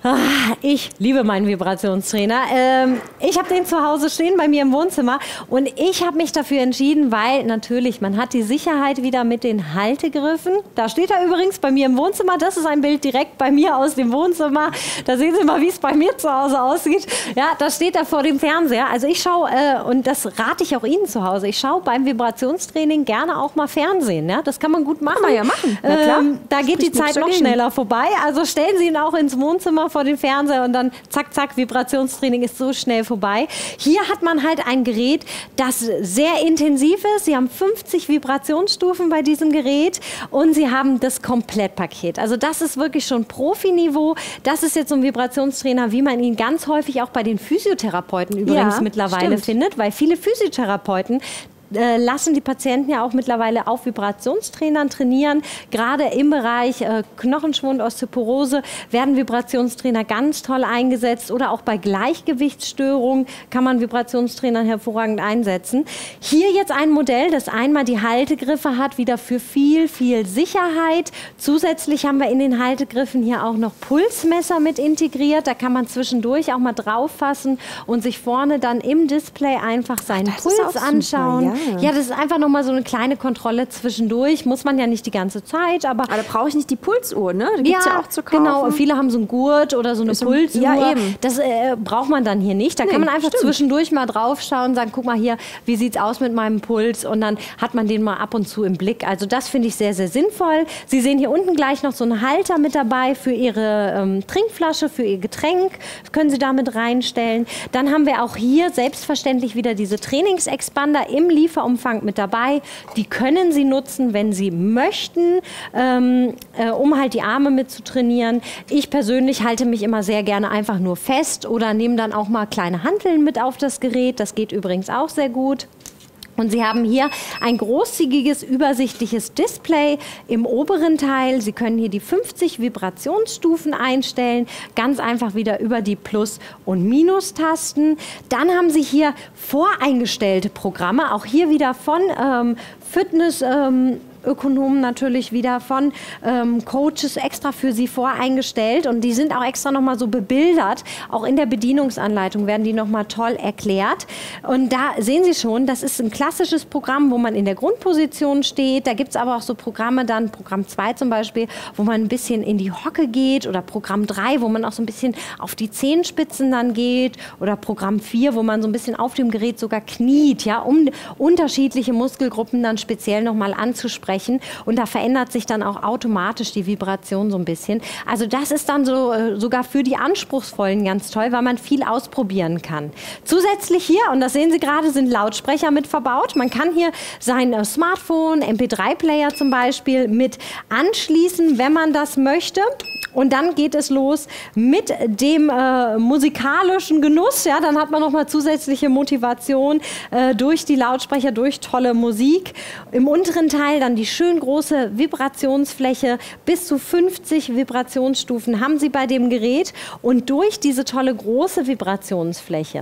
Ich liebe meinen Vibrationstrainer. Ähm, ich habe den zu Hause stehen bei mir im Wohnzimmer und ich habe mich dafür entschieden, weil natürlich, man hat die Sicherheit wieder mit den Haltegriffen. Da steht er übrigens bei mir im Wohnzimmer. Das ist ein Bild direkt bei mir aus dem Wohnzimmer. Da sehen Sie mal, wie es bei mir zu Hause aussieht. Ja, da steht er vor dem Fernseher. Also ich schaue, äh, und das rate ich auch Ihnen zu Hause, ich schaue beim Vibrationstraining gerne auch mal Fernsehen. Ja? Das kann man gut machen. Kann man ja machen. Na klar. Ähm, da geht die Zeit noch schneller vorbei. Also stellen Sie ihn auch ins Wohnzimmer vor den Fernseher und dann zack, zack, Vibrationstraining ist so schnell vorbei. Hier hat man halt ein Gerät, das sehr intensiv ist. Sie haben fünfzig Vibrationsstufen bei diesem Gerät und Sie haben das Komplettpaket. Also das ist wirklich schon Profiniveau. Das ist jetzt so ein Vibrationstrainer, wie man ihn ganz häufig auch bei den Physiotherapeuten übrigens ja, mittlerweile stimmt. findet, weil viele Physiotherapeuten Äh, lassen die Patienten ja auch mittlerweile auf Vibrationstrainern trainieren. Gerade im Bereich äh, Knochenschwund, Osteoporose werden Vibrationstrainer ganz toll eingesetzt oder auch bei Gleichgewichtsstörungen kann man Vibrationstrainer hervorragend einsetzen. Hier jetzt ein Modell, das einmal die Haltegriffe hat, wieder für viel, viel Sicherheit. Zusätzlich haben wir in den Haltegriffen hier auch noch Pulsmesser mit integriert. Da kann man zwischendurch auch mal drauf fassen und sich vorne dann im Display einfach seinen Ach, Puls anschauen. Super, ja. Ja, das ist einfach nochmal so eine kleine Kontrolle zwischendurch. Muss man ja nicht die ganze Zeit, aber... Aber da brauche ich nicht die Pulsuhr, ne? Die gibt's ja, ja auch zu kaufen. Genau. Viele haben so einen Gurt oder so eine Ist Pulsuhr. Ja, eben. Das äh, braucht man dann hier nicht. Da nee, kann man einfach stimmt. zwischendurch mal drauf schauen und sagen, guck mal hier, wie sieht's aus mit meinem Puls? Und dann hat man den mal ab und zu im Blick. Also das finde ich sehr, sehr sinnvoll. Sie sehen hier unten gleich noch so einen Halter mit dabei für Ihre ähm, Trinkflasche, für Ihr Getränk. Das können Sie damit reinstellen. Dann haben wir auch hier selbstverständlich wieder diese Trainingsexpander im Lieferumfang mit dabei. Die können Sie nutzen, wenn Sie möchten, ähm, äh, um halt die Arme mit zu trainieren. Ich persönlich halte mich immer sehr gerne einfach nur fest oder nehme dann auch mal kleine Hanteln mit auf das Gerät. Das geht übrigens auch sehr gut. Und Sie haben hier ein großzügiges, übersichtliches Display im oberen Teil. Sie können hier die fünfzig Vibrationsstufen einstellen, ganz einfach wieder über die Plus- und Minustasten. Dann haben Sie hier voreingestellte Programme, auch hier wieder von ähm, Fitness. Ähm, Ökonomen natürlich wieder von ähm, Coaches extra für sie voreingestellt und die sind auch extra nochmal so bebildert. Auch in der Bedienungsanleitung werden die nochmal toll erklärt. Und da sehen Sie schon, das ist ein klassisches Programm, wo man in der Grundposition steht. Da gibt es aber auch so Programme, dann Programm zwei zum Beispiel, wo man ein bisschen in die Hocke geht oder Programm drei, wo man auch so ein bisschen auf die Zehenspitzen dann geht oder Programm vier, wo man so ein bisschen auf dem Gerät sogar kniet, ja, um unterschiedliche Muskelgruppen dann speziell nochmal anzusprechen. Und da verändert sich dann auch automatisch die Vibration so ein bisschen. Also das ist dann so äh, sogar für die Anspruchsvollen ganz toll, weil man viel ausprobieren kann. Zusätzlich hier, und das sehen Sie gerade, sind Lautsprecher mit verbaut. Man kann hier sein äh, Smartphone, M P drei Player zum Beispiel mit anschließen, wenn man das möchte. Und dann geht es los mit dem äh, musikalischen Genuss. Ja, dann hat man noch mal zusätzliche Motivation äh, durch die Lautsprecher, durch tolle Musik. Im unteren Teil dann die schön große Vibrationsfläche. Bis zu fünfzig Vibrationsstufen haben Sie bei dem Gerät. Und durch diese tolle große Vibrationsfläche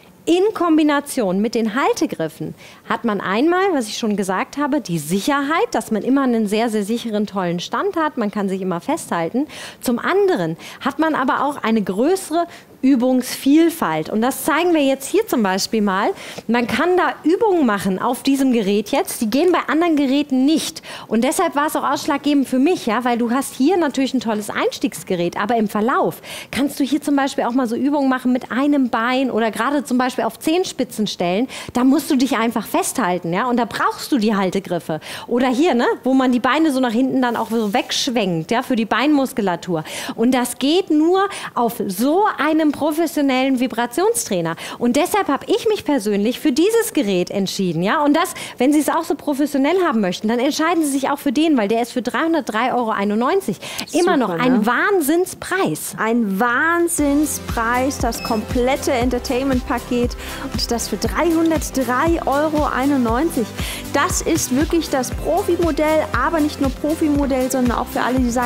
in Kombination mit den Haltegriffen hat man einmal, was ich schon gesagt habe, die Sicherheit, dass man immer einen sehr, sehr sicheren, tollen Stand hat. Man kann sich immer festhalten. Zum anderen hat man aber auch eine größere Übungsvielfalt. Und das zeigen wir jetzt hier zum Beispiel mal. Man kann da Übungen machen auf diesem Gerät jetzt. Die gehen bei anderen Geräten nicht. Und deshalb war es auch ausschlaggebend für mich, ja, weil du hast hier natürlich ein tolles Einstiegsgerät, aber im Verlauf kannst du hier zum Beispiel auch mal so Übungen machen mit einem Bein oder gerade zum Beispiel auf Zehenspitzen stellen. Da musst du dich einfach festhalten, ja, und da brauchst du die Haltegriffe. Oder hier, ne, wo man die Beine so nach hinten dann auch so wegschwenkt, ja, für die Beinmuskulatur. Und das geht nur auf so einem professionellen Vibrationstrainer. Und deshalb habe ich mich persönlich für dieses Gerät entschieden. Ja? Und das, wenn Sie es auch so professionell haben möchten, dann entscheiden Sie sich auch für den, weil der ist für dreihundertdrei Euro einundneunzig immer noch ein ne? Wahnsinnspreis. Ein Wahnsinnspreis, das komplette Entertainment-Paket und das für dreihundertdrei Euro einundneunzig. Das ist wirklich das Profi-Modell, aber nicht nur Profi-Modell, sondern auch für alle, die sagen, ich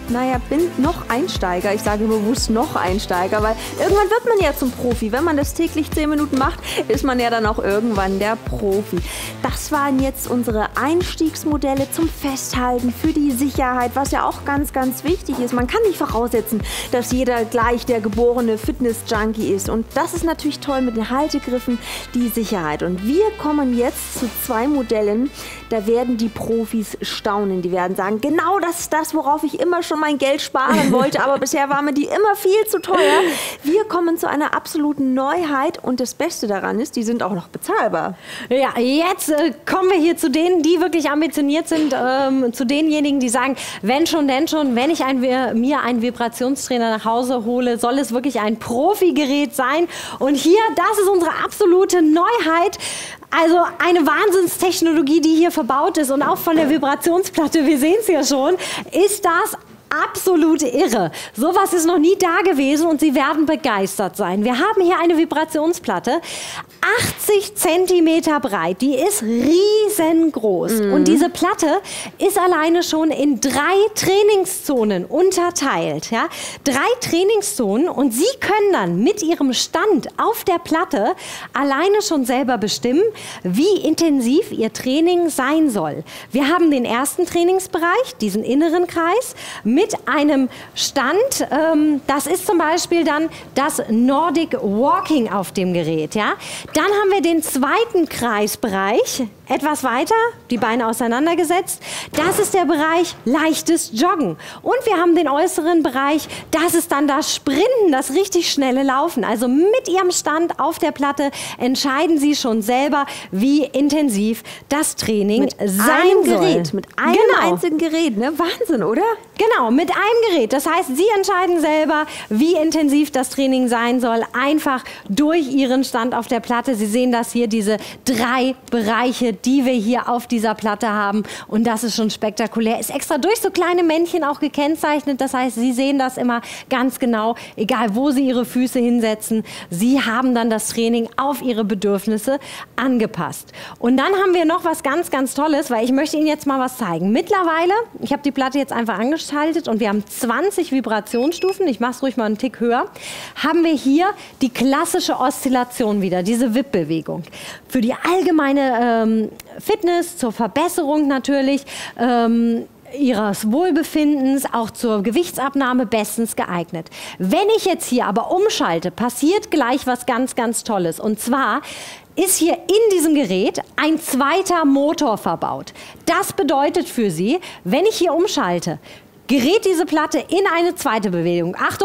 naja, bin noch Einsteiger. Ich sage bewusst noch Einsteiger, weil irgendwann wird man ja zum Profi. Wenn man das täglich zehn Minuten macht, ist man ja dann auch irgendwann der Profi. Das waren jetzt unsere Einstiegsmodelle zum Festhalten, für die Sicherheit, was ja auch ganz, ganz wichtig ist. Man kann nicht voraussetzen, dass jeder gleich der geborene Fitness-Junkie ist. Und das ist natürlich toll mit den Haltegriffen, die Sicherheit. Und wir kommen jetzt zu zwei Modellen, da werden die Profis staunen. Die werden sagen, genau das ist das, worauf ich immer schon mein Geld sparen wollte, aber bisher war mir die immer viel zu teuer. Wir kommen zu einer absoluten Neuheit und das Beste daran ist, die sind auch noch bezahlbar. Ja, jetzt äh, kommen wir hier zu denen, die wirklich ambitioniert sind, ähm, zu denjenigen, die sagen, wenn schon, denn schon, wenn ich ein, mir einen Vibrationstrainer nach Hause hole, soll es wirklich ein Profi-Gerät sein. Und hier, das ist unsere absolute Neuheit. Also eine Wahnsinnstechnologie, die hier verbaut ist und auch von der Vibrationsplatte, wir sehen es ja schon, ist das absolute Irre. Sowas ist noch nie da gewesen und Sie werden begeistert sein. Wir haben hier eine Vibrationsplatte, achtzig Zentimeter breit, die ist riesengroß. Mhm. Und diese Platte ist alleine schon in drei Trainingszonen unterteilt. Ja? Drei Trainingszonen und Sie können dann mit Ihrem Stand auf der Platte alleine schon selber bestimmen, wie intensiv Ihr Training sein soll. Wir haben den ersten Trainingsbereich, diesen inneren Kreis, mit mit einem Stand, ähm, das ist zum Beispiel dann das Nordic Walking auf dem Gerät. Ja? Dann haben wir den zweiten Kreisbereich, etwas weiter, die Beine auseinandergesetzt. Das ist der Bereich leichtes Joggen. Und wir haben den äußeren Bereich, das ist dann das Sprinten, das richtig schnelle Laufen. Also mit Ihrem Stand auf der Platte entscheiden Sie schon selber, wie intensiv das Training mit sein einem soll. Gerät, mit einem genau. einzigen Gerät, ne? Wahnsinn, oder? Genau, mit einem Gerät. Das heißt, Sie entscheiden selber, wie intensiv das Training sein soll, einfach durch Ihren Stand auf der Platte. Sie sehen das hier, diese drei Bereiche, die wir hier auf dieser Platte haben. Und das ist schon spektakulär. Ist extra durch so kleine Männchen auch gekennzeichnet. Das heißt, Sie sehen das immer ganz genau, egal wo Sie Ihre Füße hinsetzen. Sie haben dann das Training auf Ihre Bedürfnisse angepasst. Und dann haben wir noch was ganz, ganz Tolles, weil ich möchte Ihnen jetzt mal was zeigen. Mittlerweile, ich habe die Platte jetzt einfach angeschaltet und wir haben zwanzig Vibrationsstufen, ich mache es ruhig mal einen Tick höher, haben wir hier die klassische Oszillation wieder, diese Wippbewegung. Für die allgemeine ähm, Fitness, zur Verbesserung natürlich, ähm, Ihres Wohlbefindens, auch zur Gewichtsabnahme bestens geeignet. Wenn ich jetzt hier aber umschalte, passiert gleich was ganz, ganz Tolles. Und zwar ist hier in diesem Gerät ein zweiter Motor verbaut. Das bedeutet für Sie, wenn ich hier umschalte, gerät diese Platte in eine zweite Bewegung. Achtung!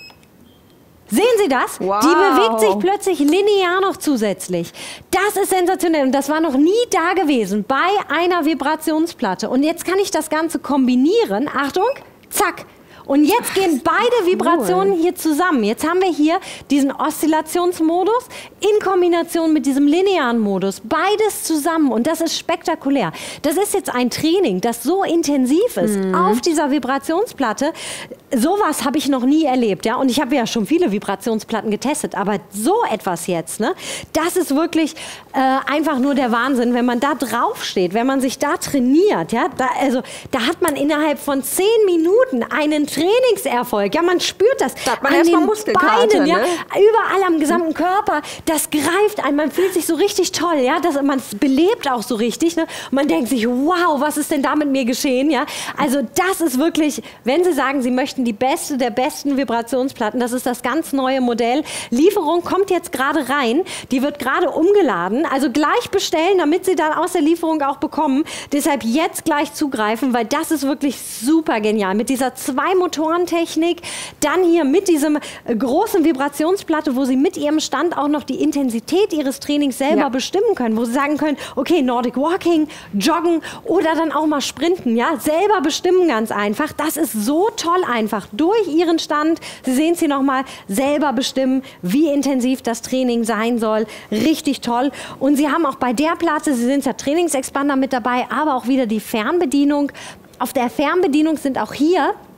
Sehen Sie das? Wow. Die bewegt sich plötzlich linear noch zusätzlich. Das ist sensationell und das war noch nie da gewesen bei einer Vibrationsplatte. Und jetzt kann ich das Ganze kombinieren. Achtung, zack. Und jetzt gehen beide Vibrationen hier zusammen. Jetzt haben wir hier diesen Oszillationsmodus in Kombination mit diesem linearen Modus. Beides zusammen und das ist spektakulär. Das ist jetzt ein Training, das so intensiv ist mhm. auf dieser Vibrationsplatte. Sowas habe ich noch nie erlebt. Ja? Und ich habe ja schon viele Vibrationsplatten getestet, aber so etwas jetzt, ne? Das ist wirklich äh, einfach nur der Wahnsinn, wenn man da drauf steht, wenn man sich da trainiert. Ja? Da, also, da hat man innerhalb von zehn Minuten einen Trainingserfolg. Ja, man spürt das da hat man an den Muskelkater, Beinen, ja, ne? überall am gesamten Körper. Das greift einen, man fühlt sich so richtig toll, ja, das, man belebt auch so richtig, ne? Und man denkt sich, wow, was ist denn da mit mir geschehen, ja? Also das ist wirklich, wenn Sie sagen, Sie möchten die beste der besten Vibrationsplatten, das ist das ganz neue Modell. Lieferung kommt jetzt gerade rein, die wird gerade umgeladen, also gleich bestellen, damit Sie dann aus der Lieferung auch bekommen. Deshalb jetzt gleich zugreifen, weil das ist wirklich super genial. Mit dieser zwei Motorentechnik, dann hier mit diesem äh, großen Vibrationsplatte, wo Sie mit Ihrem Stand auch noch die Intensität Ihres Trainings selber ja. bestimmen können, wo Sie sagen können, okay, Nordic Walking, Joggen oder dann auch mal Sprinten, ja, selber bestimmen ganz einfach. Das ist so toll einfach, durch Ihren Stand, Sie sehen es hier nochmal, selber bestimmen, wie intensiv das Training sein soll. Richtig toll. Und Sie haben auch bei der Platte, Sie sind ja Trainingsexpander mit dabei, aber auch wieder die Fernbedienung. Auf der Fernbedienung sind auch hier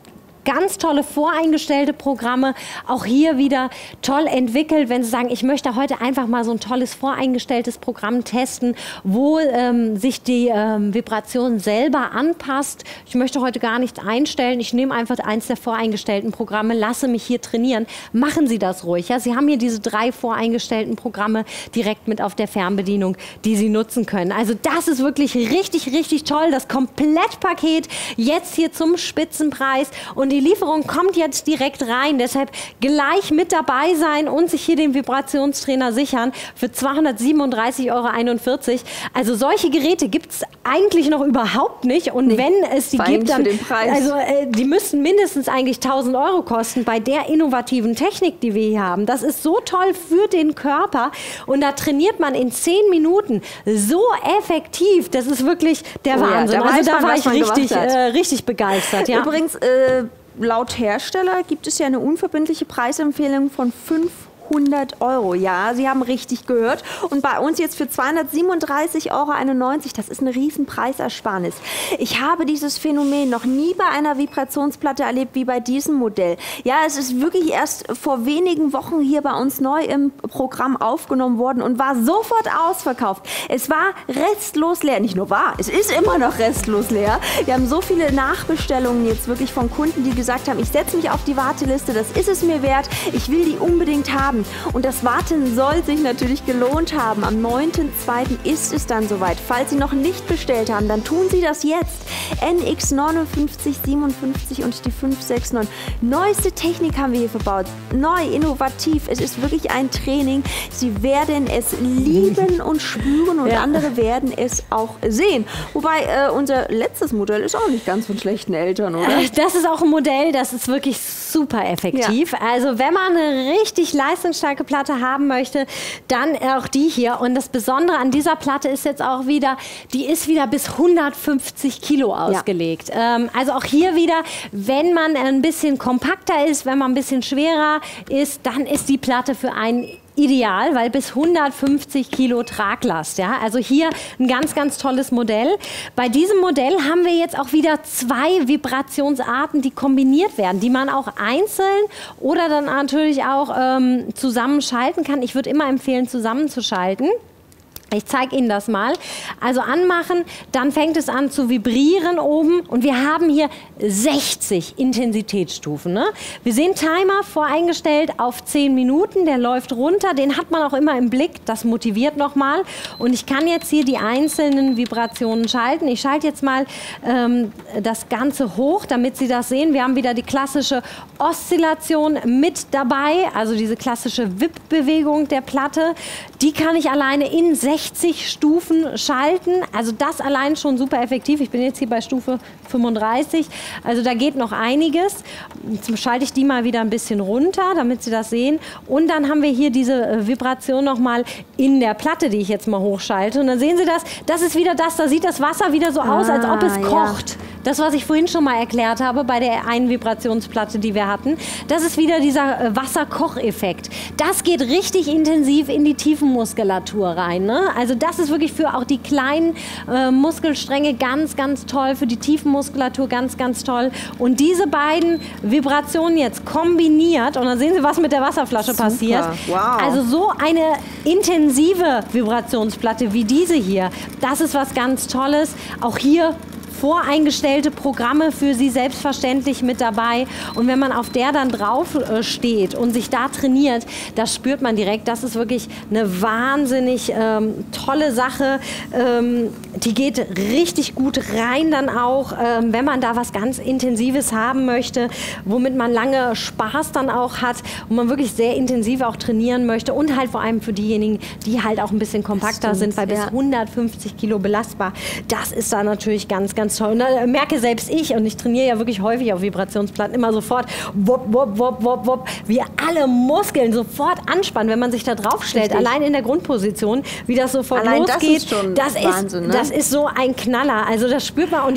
ganz tolle voreingestellte Programme. Auch hier wieder toll entwickelt, wenn Sie sagen, ich möchte heute einfach mal so ein tolles voreingestelltes Programm testen, wo ähm, sich die ähm, Vibration selber anpasst. Ich möchte heute gar nicht einstellen. Ich nehme einfach eins der voreingestellten Programme, lasse mich hier trainieren. Machen Sie das ruhig. Ja? Sie haben hier diese drei voreingestellten Programme direkt mit auf der Fernbedienung, die Sie nutzen können. Also das ist wirklich richtig, richtig toll. Das Komplettpaket jetzt hier zum Spitzenpreis. Und die Lieferung kommt jetzt direkt rein. Deshalb gleich mit dabei sein und sich hier den Vibrationstrainer sichern für zweihundertsiebenunddreißig Euro einundvierzig. Also solche Geräte gibt es eigentlich noch überhaupt nicht. Und nee, wenn es die gibt, dann also äh, die müssten mindestens eigentlich tausend Euro kosten bei der innovativen Technik, die wir hier haben. Das ist so toll für den Körper. Und da trainiert man in zehn Minuten so effektiv. Das ist wirklich der oh Wahnsinn. Ja, da also da man, war ich richtig, äh, richtig begeistert. Ja. Übrigens, äh, laut Hersteller gibt es ja eine unverbindliche Preisempfehlung von fünfhundert Euro. Ja, Sie haben richtig gehört. Und bei uns jetzt für zweihundertsiebenunddreißig Euro einundneunzig, das ist eine riesen Preisersparnis. Ich habe dieses Phänomen noch nie bei einer Vibrationsplatte erlebt wie bei diesem Modell. Ja, es ist wirklich erst vor wenigen Wochen hier bei uns neu im Programm aufgenommen worden und war sofort ausverkauft. Es war restlos leer. Nicht nur war, es ist immer noch restlos leer. Wir haben so viele Nachbestellungen jetzt wirklich von Kunden, die gesagt haben, ich setze mich auf die Warteliste, das ist es mir wert, ich will die unbedingt haben. Und das Warten soll sich natürlich gelohnt haben. Am neunten zweiten ist es dann soweit. Falls Sie noch nicht bestellt haben, dann tun Sie das jetzt. N X neunundfünfzig siebenundfünfzig und die fünf sechs neun. Neueste Technik haben wir hier verbaut. Neu, innovativ. Es ist wirklich ein Training. Sie werden es lieben und spüren und ja. andere werden es auch sehen. Wobei äh, unser letztes Modell ist auch nicht ganz von schlechten Eltern, oder? Das ist auch ein Modell, das ist wirklich super effektiv. Ja. Also wenn man eine richtig leistungsfähige Platte haben möchte, dann auch die hier. Und das Besondere an dieser Platte ist jetzt auch wieder, die ist wieder bis hundertfünfzig Kilo ausgelegt. Ja. Ähm, also auch hier wieder, wenn man ein bisschen kompakter ist, wenn man ein bisschen schwerer ist, dann ist die Platte für einen ideal, weil bis hundertfünfzig Kilo Traglast. Ja? Also hier ein ganz, ganz tolles Modell. Bei diesem Modell haben wir jetzt auch wieder zwei Vibrationsarten, die kombiniert werden, die man auch einzeln oder dann natürlich auch ähm, zusammenschalten kann. Ich würde immer empfehlen, zusammenzuschalten. Ich zeige Ihnen das mal. Also anmachen, dann fängt es an zu vibrieren oben und wir haben hier sechzig Intensitätsstufen. Ne? Wir sehen Timer voreingestellt auf zehn Minuten, der läuft runter, den hat man auch immer im Blick, das motiviert nochmal. Und ich kann jetzt hier die einzelnen Vibrationen schalten. Ich schalte jetzt mal ähm, das Ganze hoch, damit Sie das sehen. Wir haben wieder die klassische Oszillation mit dabei, also diese klassische Wippbewegung der Platte. Die kann ich alleine in sechzig Stufen schalten. Also das allein schon super effektiv. Ich bin jetzt hier bei Stufe fünfunddreißig. Also da geht noch einiges. Jetzt schalte ich die mal wieder ein bisschen runter, damit Sie das sehen. Und dann haben wir hier diese Vibration nochmal in der Platte, die ich jetzt mal hochschalte. Und dann sehen Sie das. Das ist wieder das. Da sieht das Wasser wieder so aus, als ob es kocht. Ja. Das, was ich vorhin schon mal erklärt habe bei der einen Vibrationsplatte, die wir hatten. Das ist wieder dieser Wasserkocheffekt. Das geht richtig intensiv in die Tiefenmuskulatur rein. Ne? Also das ist wirklich für auch die kleinen äh, Muskelstränge ganz, ganz toll. Für die Tiefenmuskulatur ganz, ganz toll. Und diese beiden Vibrationen jetzt kombiniert, und dann sehen Sie, was mit der Wasserflasche Super. passiert. Wow. Also so eine intensive Vibrationsplatte wie diese hier, das ist was ganz Tolles. Auch hier voreingestellte Programme für Sie selbstverständlich mit dabei. Und wenn man auf der dann drauf äh, steht und sich da trainiert, das spürt man direkt. Das ist wirklich eine wahnsinnig ähm, tolle Sache. Ähm, die geht richtig gut rein dann auch, ähm, wenn man da was ganz Intensives haben möchte, womit man lange Spaß dann auch hat und man wirklich sehr intensiv auch trainieren möchte. Und halt vor allem für diejenigen, die halt auch ein bisschen kompakter sind, weil bis ja. hundertfünfzig Kilo belastbar. Das ist da natürlich ganz, ganz toll. Und da merke selbst ich, und ich trainiere ja wirklich häufig auf Vibrationsplatten, immer sofort, wupp, wupp, wupp, wupp, wupp, wie alle Muskeln sofort anspannen, wenn man sich da drauf stellt. Richtig. Allein in der Grundposition, wie das sofort Allein losgeht. Das ist schon das Wahnsinn, ist, ne? Das ist so ein Knaller. Also das spürt man und ich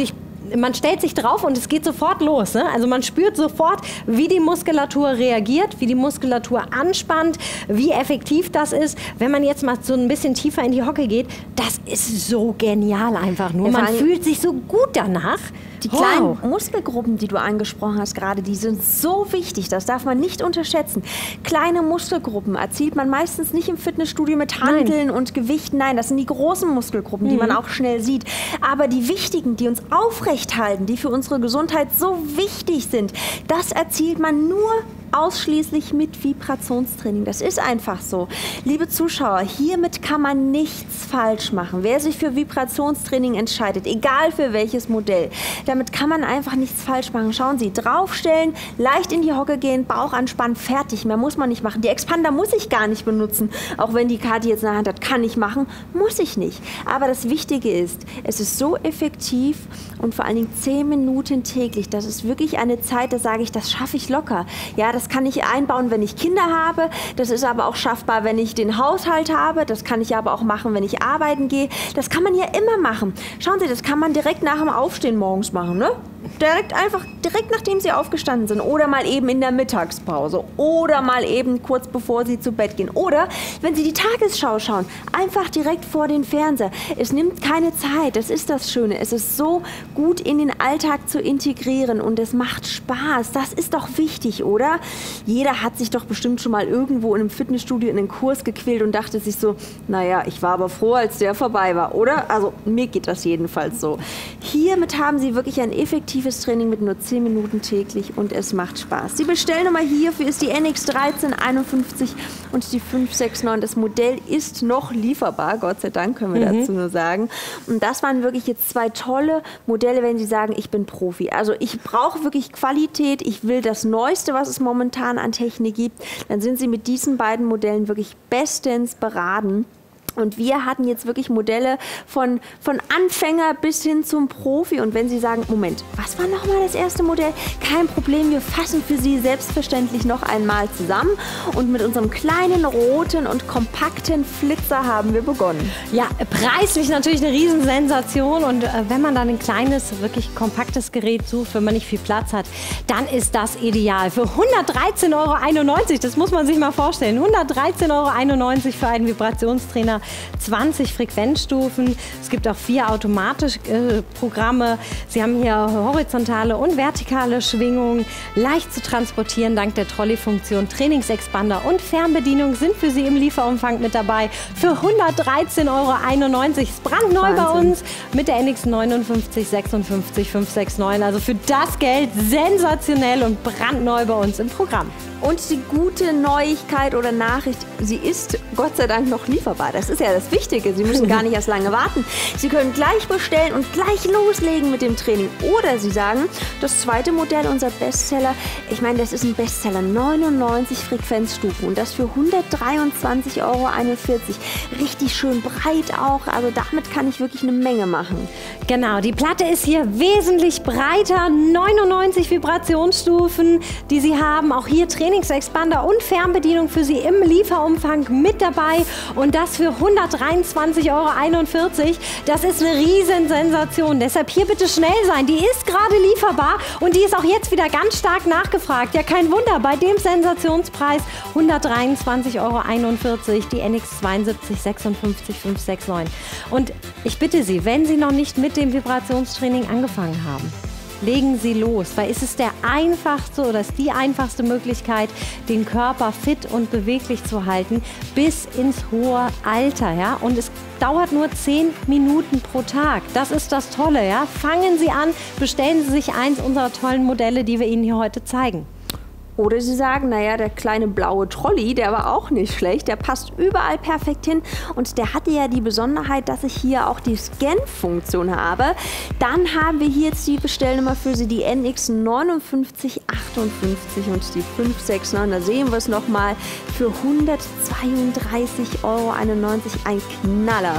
man stellt sich drauf und es geht sofort los. Ne? Also man spürt sofort, wie die Muskulatur reagiert, wie die Muskulatur anspannt, wie effektiv das ist. Wenn man jetzt mal so ein bisschen tiefer in die Hocke geht, das ist so genial einfach nur. Man fühlt sich so gut danach. Die kleinen wow. Muskelgruppen, die du angesprochen hast gerade, die sind so wichtig, das darf man nicht unterschätzen. Kleine Muskelgruppen erzielt man meistens nicht im Fitnessstudio mit Hanteln Nein. und Gewichten. Nein, das sind die großen Muskelgruppen, die mhm. man auch schnell sieht. Aber die wichtigen, die uns aufrecht halten, die für unsere Gesundheit so wichtig sind, das erzielt man nur ausschließlich mit Vibrationstraining. Das ist einfach so. Liebe Zuschauer, hiermit kann man nichts falsch machen. Wer sich für Vibrationstraining entscheidet, egal für welches Modell, damit kann man einfach nichts falsch machen. Schauen Sie, draufstellen, leicht in die Hocke gehen, Bauch anspannen, fertig. Mehr muss man nicht machen. Die Expander muss ich gar nicht benutzen. Auch wenn die Kathi jetzt in der Hand hat, kann ich machen, muss ich nicht. Aber das Wichtige ist, es ist so effektiv und vor allen Dingen zehn Minuten täglich. Das ist wirklich eine Zeit, da sage ich, das schaffe ich locker. Ja, das kann ich einbauen, wenn ich Kinder habe. Das ist aber auch schaffbar, wenn ich den Haushalt habe. Das kann ich aber auch machen, wenn ich arbeiten gehe. Das kann man ja immer machen. Schauen Sie, das kann man direkt nach dem Aufstehen morgens machen, ne? Direkt einfach, direkt nachdem Sie aufgestanden sind. Oder mal eben in der Mittagspause. Oder mal eben kurz bevor Sie zu Bett gehen. Oder wenn Sie die Tagesschau schauen, einfach direkt vor den Fernseher. Es nimmt keine Zeit. Das ist das Schöne. Es ist so gut in den Alltag zu integrieren und es macht Spaß. Das ist doch wichtig, oder? Jeder hat sich doch bestimmt schon mal irgendwo in einem Fitnessstudio in einen Kurs gequält und dachte sich so, naja, ich war aber froh, als der vorbei war, oder? Also mir geht das jedenfalls so. Hiermit haben Sie wirklich ein effektives Training mit nur zehn Minuten täglich und es macht Spaß. Die Bestellnummer hierfür ist die N X dreizehn einundfünfzig und die fünf sechs neun. Das Modell ist noch lieferbar, Gott sei Dank können wir mhm. dazu nur sagen. Und das waren wirklich jetzt zwei tolle Modelle, wenn Sie sagen, ich bin Profi. Also ich brauche wirklich Qualität, ich will das Neueste, was es momentan an Technik gibt, dann sind Sie mit diesen beiden Modellen wirklich bestens beraten. Und wir hatten jetzt wirklich Modelle von, von Anfänger bis hin zum Profi. Und wenn Sie sagen, Moment, was war nochmal das erste Modell? Kein Problem, wir fassen für Sie selbstverständlich noch einmal zusammen. Und mit unserem kleinen, roten und kompakten Flitzer haben wir begonnen. Ja, preislich natürlich eine Riesensensation. Und äh, wenn man dann ein kleines, wirklich kompaktes Gerät sucht, wenn man nicht viel Platz hat, dann ist das ideal. Für hundertdreizehn Euro einundneunzig, das muss man sich mal vorstellen, hundertdreizehn Euro einundneunzig für einen Vibrationstrainer. zwanzig Frequenzstufen. Es gibt auch vier automatische äh, Programme. Sie haben hier horizontale und vertikale Schwingungen. Leicht zu transportieren dank der Trolley-Funktion. Trainingsexpander und Fernbedienung sind für Sie im Lieferumfang mit dabei. Für hundertdreizehn Euro einundneunzig. Ist brandneu Wahnsinn. Bei uns mit der N X neunundfünfzig sechsundfünfzig fünf sechs neun. Also für das Geld sensationell und brandneu bei uns im Programm. Und die gute Neuigkeit oder Nachricht, sie ist Gott sei Dank noch lieferbar. Das ist ja das Wichtige. Sie müssen gar nicht erst lange warten. Sie können gleich bestellen und gleich loslegen mit dem Training. Oder Sie sagen, das zweite Modell, unser Bestseller, ich meine, das ist ein Bestseller, neunundneunzig Frequenzstufen und das für hundertdreiundzwanzig Euro einundvierzig. Richtig schön breit auch, also damit kann ich wirklich eine Menge machen. Genau, die Platte ist hier wesentlich breiter, neunundneunzig Vibrationsstufen, die Sie haben. Auch hier Trainingsexpander und Fernbedienung für Sie im Lieferumfang mit dabei und das für hundertdreiundzwanzig Euro einundvierzig. Das ist eine Riesensensation. Deshalb hier bitte schnell sein. Die ist gerade lieferbar und die ist auch jetzt wieder ganz stark nachgefragt. Ja, kein Wunder, bei dem Sensationspreis hundertdreiundzwanzig Euro einundvierzig, die N X zweiundsiebzig sechsundfünfzig fünf sechs neun. Und ich bitte Sie, wenn Sie noch nicht mit dem Vibrationstraining angefangen haben, legen Sie los, weil es ist der einfachste oder ist die einfachste Möglichkeit, den Körper fit und beweglich zu halten bis ins hohe Alter, ja? Und es dauert nur zehn Minuten pro Tag. Das ist das Tolle, ja? Fangen Sie an, bestellen Sie sich eins unserer tollen Modelle, die wir Ihnen hier heute zeigen. Oder Sie sagen, naja, der kleine blaue Trolley, der war auch nicht schlecht, der passt überall perfekt hin und der hatte ja die Besonderheit, dass ich hier auch die Scan-Funktion habe. Dann haben wir hier jetzt die Bestellnummer für Sie, die N X neunundfünfzig achtundfünfzig und die fünf sechs neun, da sehen wir es nochmal, für hundertzweiunddreißig Euro einundneunzig, ein Knaller.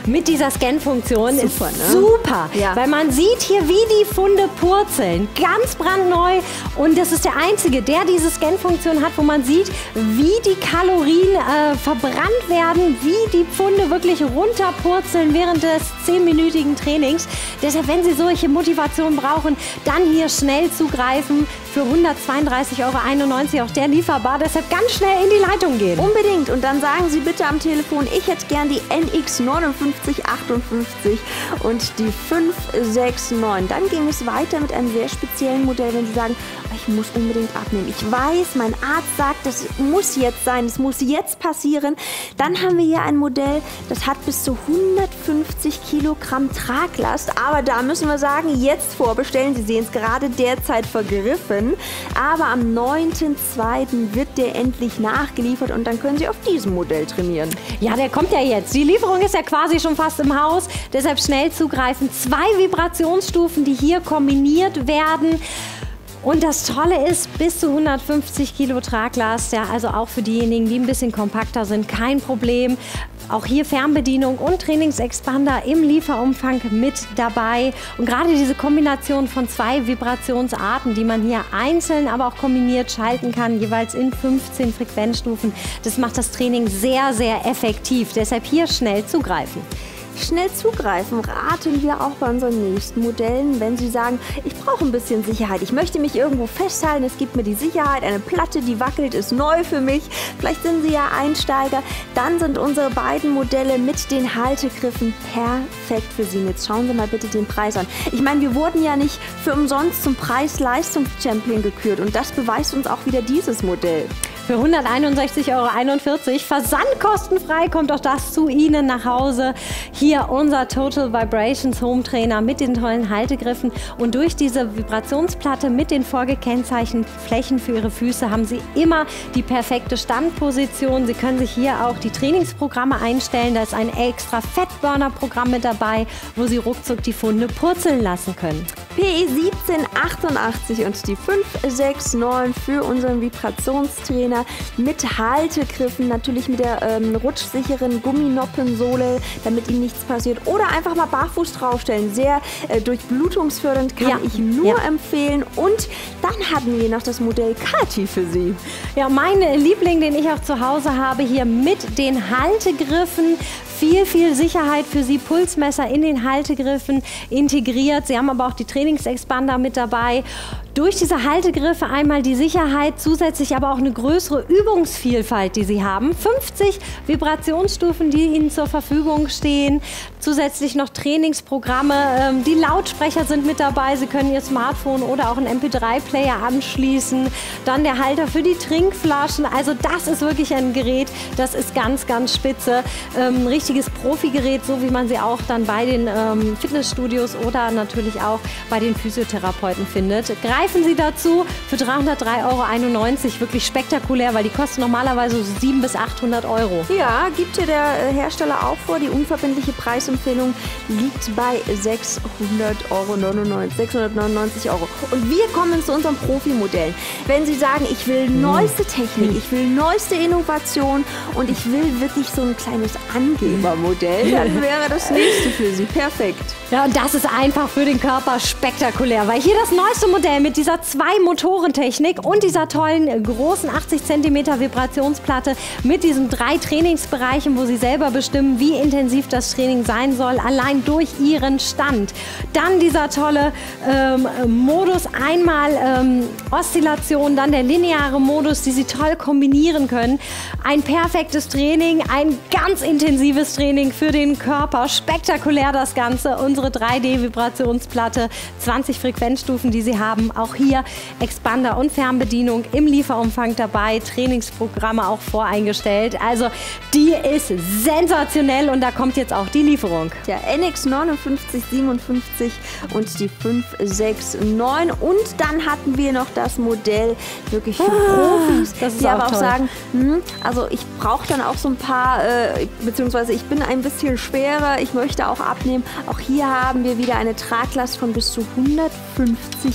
mit dieser Scan-Funktion Super, ist ne? super, Ja. weil man sieht hier, wie die Funde purzeln. Ganz brandneu und das ist der einzige, der diese Scan-Funktion hat, wo man sieht, wie die Kalorien äh, verbrannt werden, wie die Pfunde wirklich runterpurzeln während des zehnminütigen Trainings. Deshalb, wenn Sie solche Motivation brauchen, dann hier schnell zugreifen für hundertzweiunddreißig Euro einundneunzig, auch der lieferbar. Deshalb ganz schnell in die Leitung gehen. Unbedingt. Und dann sagen Sie bitte am Telefon, ich hätte gern die N X neunundfünfzig achtundfünfzig und die fünf sechs neun. Dann ging es weiter mit einem sehr speziellen Modell, wenn Sie sagen, ich muss unbedingt abnehmen. Ich weiß, mein Arzt sagt, das muss jetzt sein, es muss jetzt passieren. Dann haben wir hier ein Modell, das hat bis zu hundertfünfzig Kilogramm Traglast. Aber da müssen wir sagen, jetzt vorbestellen. Sie sehen es gerade derzeit vergriffen. Aber am neunten zweiten wird der endlich nachgeliefert und dann können Sie auf diesem Modell trainieren. Ja, der kommt ja jetzt. Die Lieferung ist ja quasi schon fast im Haus. Deshalb schnell zugreifen. Zwei Vibrationsstufen, die hier kombiniert werden. Und das Tolle ist, bis zu hundertfünfzig Kilo Traglast, ja, also auch für diejenigen, die ein bisschen kompakter sind, kein Problem. Auch hier Fernbedienung und Trainingsexpander im Lieferumfang mit dabei. Und gerade diese Kombination von zwei Vibrationsarten, die man hier einzeln, aber auch kombiniert schalten kann, jeweils in fünfzehn Frequenzstufen, das macht das Training sehr, sehr effektiv. Deshalb hier schnell zugreifen. Schnell zugreifen raten wir auch bei unseren nächsten Modellen, wenn Sie sagen, ich brauche ein bisschen Sicherheit, ich möchte mich irgendwo festhalten, es gibt mir die Sicherheit, eine Platte, die wackelt, ist neu für mich, vielleicht sind Sie ja Einsteiger, dann sind unsere beiden Modelle mit den Haltegriffen perfekt für Sie. Jetzt schauen Sie mal bitte den Preis an. Ich meine, wir wurden ja nicht für umsonst zum Preis-Leistungs-Champion gekürt und das beweist uns auch wieder dieses Modell. Für hunderteinundsechzig Euro einundvierzig, versandkostenfrei, kommt auch das zu Ihnen nach Hause. Hier unser Total Vibrations Home Trainer mit den tollen Haltegriffen. Und durch diese Vibrationsplatte mit den vorgekennzeichneten Flächen für Ihre Füße haben Sie immer die perfekte Standposition. Sie können sich hier auch die Trainingsprogramme einstellen. Da ist ein extra Fettburner-Programm mit dabei, wo Sie ruckzuck die Funde purzeln lassen können. P E siebzehn achtundachtzig und die fünf sechs neun für unseren Vibrationstrainer mit Haltegriffen, natürlich mit der ähm, rutschsicheren Gumminoppensohle, damit Ihnen nichts passiert. Oder einfach mal barfuß draufstellen. Sehr äh, durchblutungsfördernd, kann ja. ich nur ja. empfehlen. Und dann hatten wir noch das Modell Kati für Sie. Ja, mein Liebling, den ich auch zu Hause habe, hier mit den Haltegriffen. Viel, viel Sicherheit für Sie, Pulsmesser in den Haltegriffen integriert. Sie haben aber auch die Trainingsexpander mit dabei. Durch diese Haltegriffe einmal die Sicherheit, zusätzlich aber auch eine größere Übungsvielfalt, die Sie haben. fünfzig Vibrationsstufen, die Ihnen zur Verfügung stehen. Zusätzlich noch Trainingsprogramme. Die Lautsprecher sind mit dabei. Sie können Ihr Smartphone oder auch einen M P drei Player anschließen. Dann der Halter für die Trinkflaschen. Also das ist wirklich ein Gerät, das ist ganz, ganz spitze. Ähm, richtiges Profi-Gerät, so wie man sie auch dann bei den ähm, Fitnessstudios oder natürlich auch bei den Physiotherapeuten findet. Greifen Sie dazu für dreihundertdrei Euro einundneunzig. Wirklich spektakulär, weil die kosten normalerweise so siebenhundert bis achthundert Euro. Ja, gibt hier der Hersteller auch vor. Die unverbindliche Preisempfehlung liegt bei sechshundertneunundneunzig Euro. Und wir kommen zu unseren Profimodellen. Wenn Sie sagen, ich will neueste Technik, ich will neueste Innovation und ich will wirklich so ein kleines Angebermodell, dann wäre das nächste für Sie perfekt. Ja, und das ist einfach für den Körper spektakulär, weil hier das neueste Modell mit dieser Zwei-Motoren-Technik und dieser tollen großen achtzig Zentimeter Vibrationsplatte mit diesen drei Trainingsbereichen, wo Sie selber bestimmen, wie intensiv das Training sein soll, allein durch Ihren Stand. Dann dieser tolle ähm, Modus, einmal ähm, Oszillation, dann der lineare Modus, die Sie toll kombinieren können. Ein perfektes Training, ein ganz intensives Training für den Körper. Spektakulär das Ganze. Unsere drei D Vibrationsplatte, zwanzig Frequenzstufen, die Sie haben. Auch hier Expander und Fernbedienung im Lieferumfang dabei. Trainingsprogramme auch voreingestellt. Also die ist sensationell und da kommt jetzt auch die Lieferung. Der N X neunundfünfzig siebenundfünfzig und die fünf sechs neun. Und dann hatten wir noch das Modell wirklich für ah, Profis, das ist die auch aber auch toll. sagen, hm, also ich brauche dann auch so ein paar, äh, beziehungsweise ich bin ein bisschen schwerer, ich möchte auch abnehmen. Auch hier haben wir wieder eine Traglast von bis zu hundertfünfzig Kilogramm.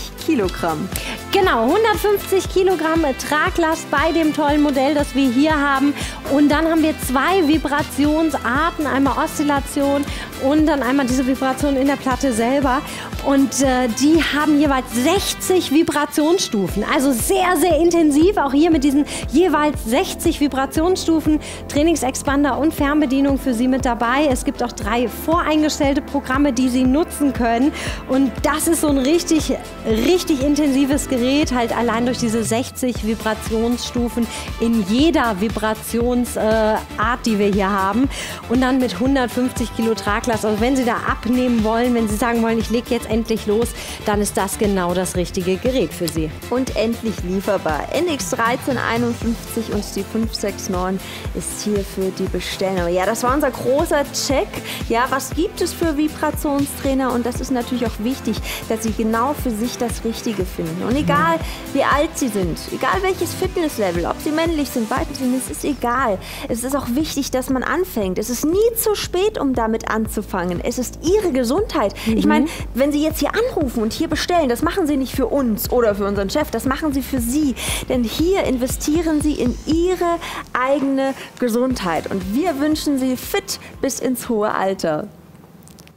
Kilogramm. Genau, hundertfünfzig Kilogramm Traglast bei dem tollen Modell, das wir hier haben. Und dann haben wir zwei Vibrationsarten, einmal Oszillation und dann einmal diese Vibration in der Platte selber. Und äh, die haben jeweils sechzig Vibrationsstufen, also sehr, sehr intensiv. Auch hier mit diesen jeweils sechzig Vibrationsstufen, Trainingsexpander und Fernbedienung für Sie mit dabei. Es gibt auch drei voreingestellte Programme, die Sie nutzen können. Und das ist so ein richtig, richtig intensives Gerät, halt allein durch diese sechzig Vibrationsstufen in jeder Vibrationsart, äh, die wir hier haben. Und dann mit hundertfünfzig Kilo Traglast. Also wenn Sie da abnehmen wollen, wenn Sie sagen wollen, ich lege jetzt endlich los, dann ist das genau das richtige Gerät für Sie. Und endlich lieferbar. N X dreizehn einundfünfzig und die fünf sechs neun ist hier für die Bestellung. Ja, das war unser großer Check. Ja, was gibt es für Vibrationstrainer? Und das ist natürlich auch wichtig, dass Sie genau für sich das Richtige finden. Und egal, wie alt Sie sind, egal welches Fitnesslevel, ob Sie männlich sind, weiblich sind, es ist egal. Es ist auch wichtig, dass man anfängt. Es ist nie zu spät, um damit anzufangen. Es ist Ihre Gesundheit. Mhm. Ich meine, wenn Sie jetzt hier anrufen und hier bestellen, das machen Sie nicht für uns oder für unseren Chef, das machen Sie für Sie. Denn hier investieren Sie in Ihre eigene Gesundheit. Und wir wünschen Sie fit bis ins hohe Alter.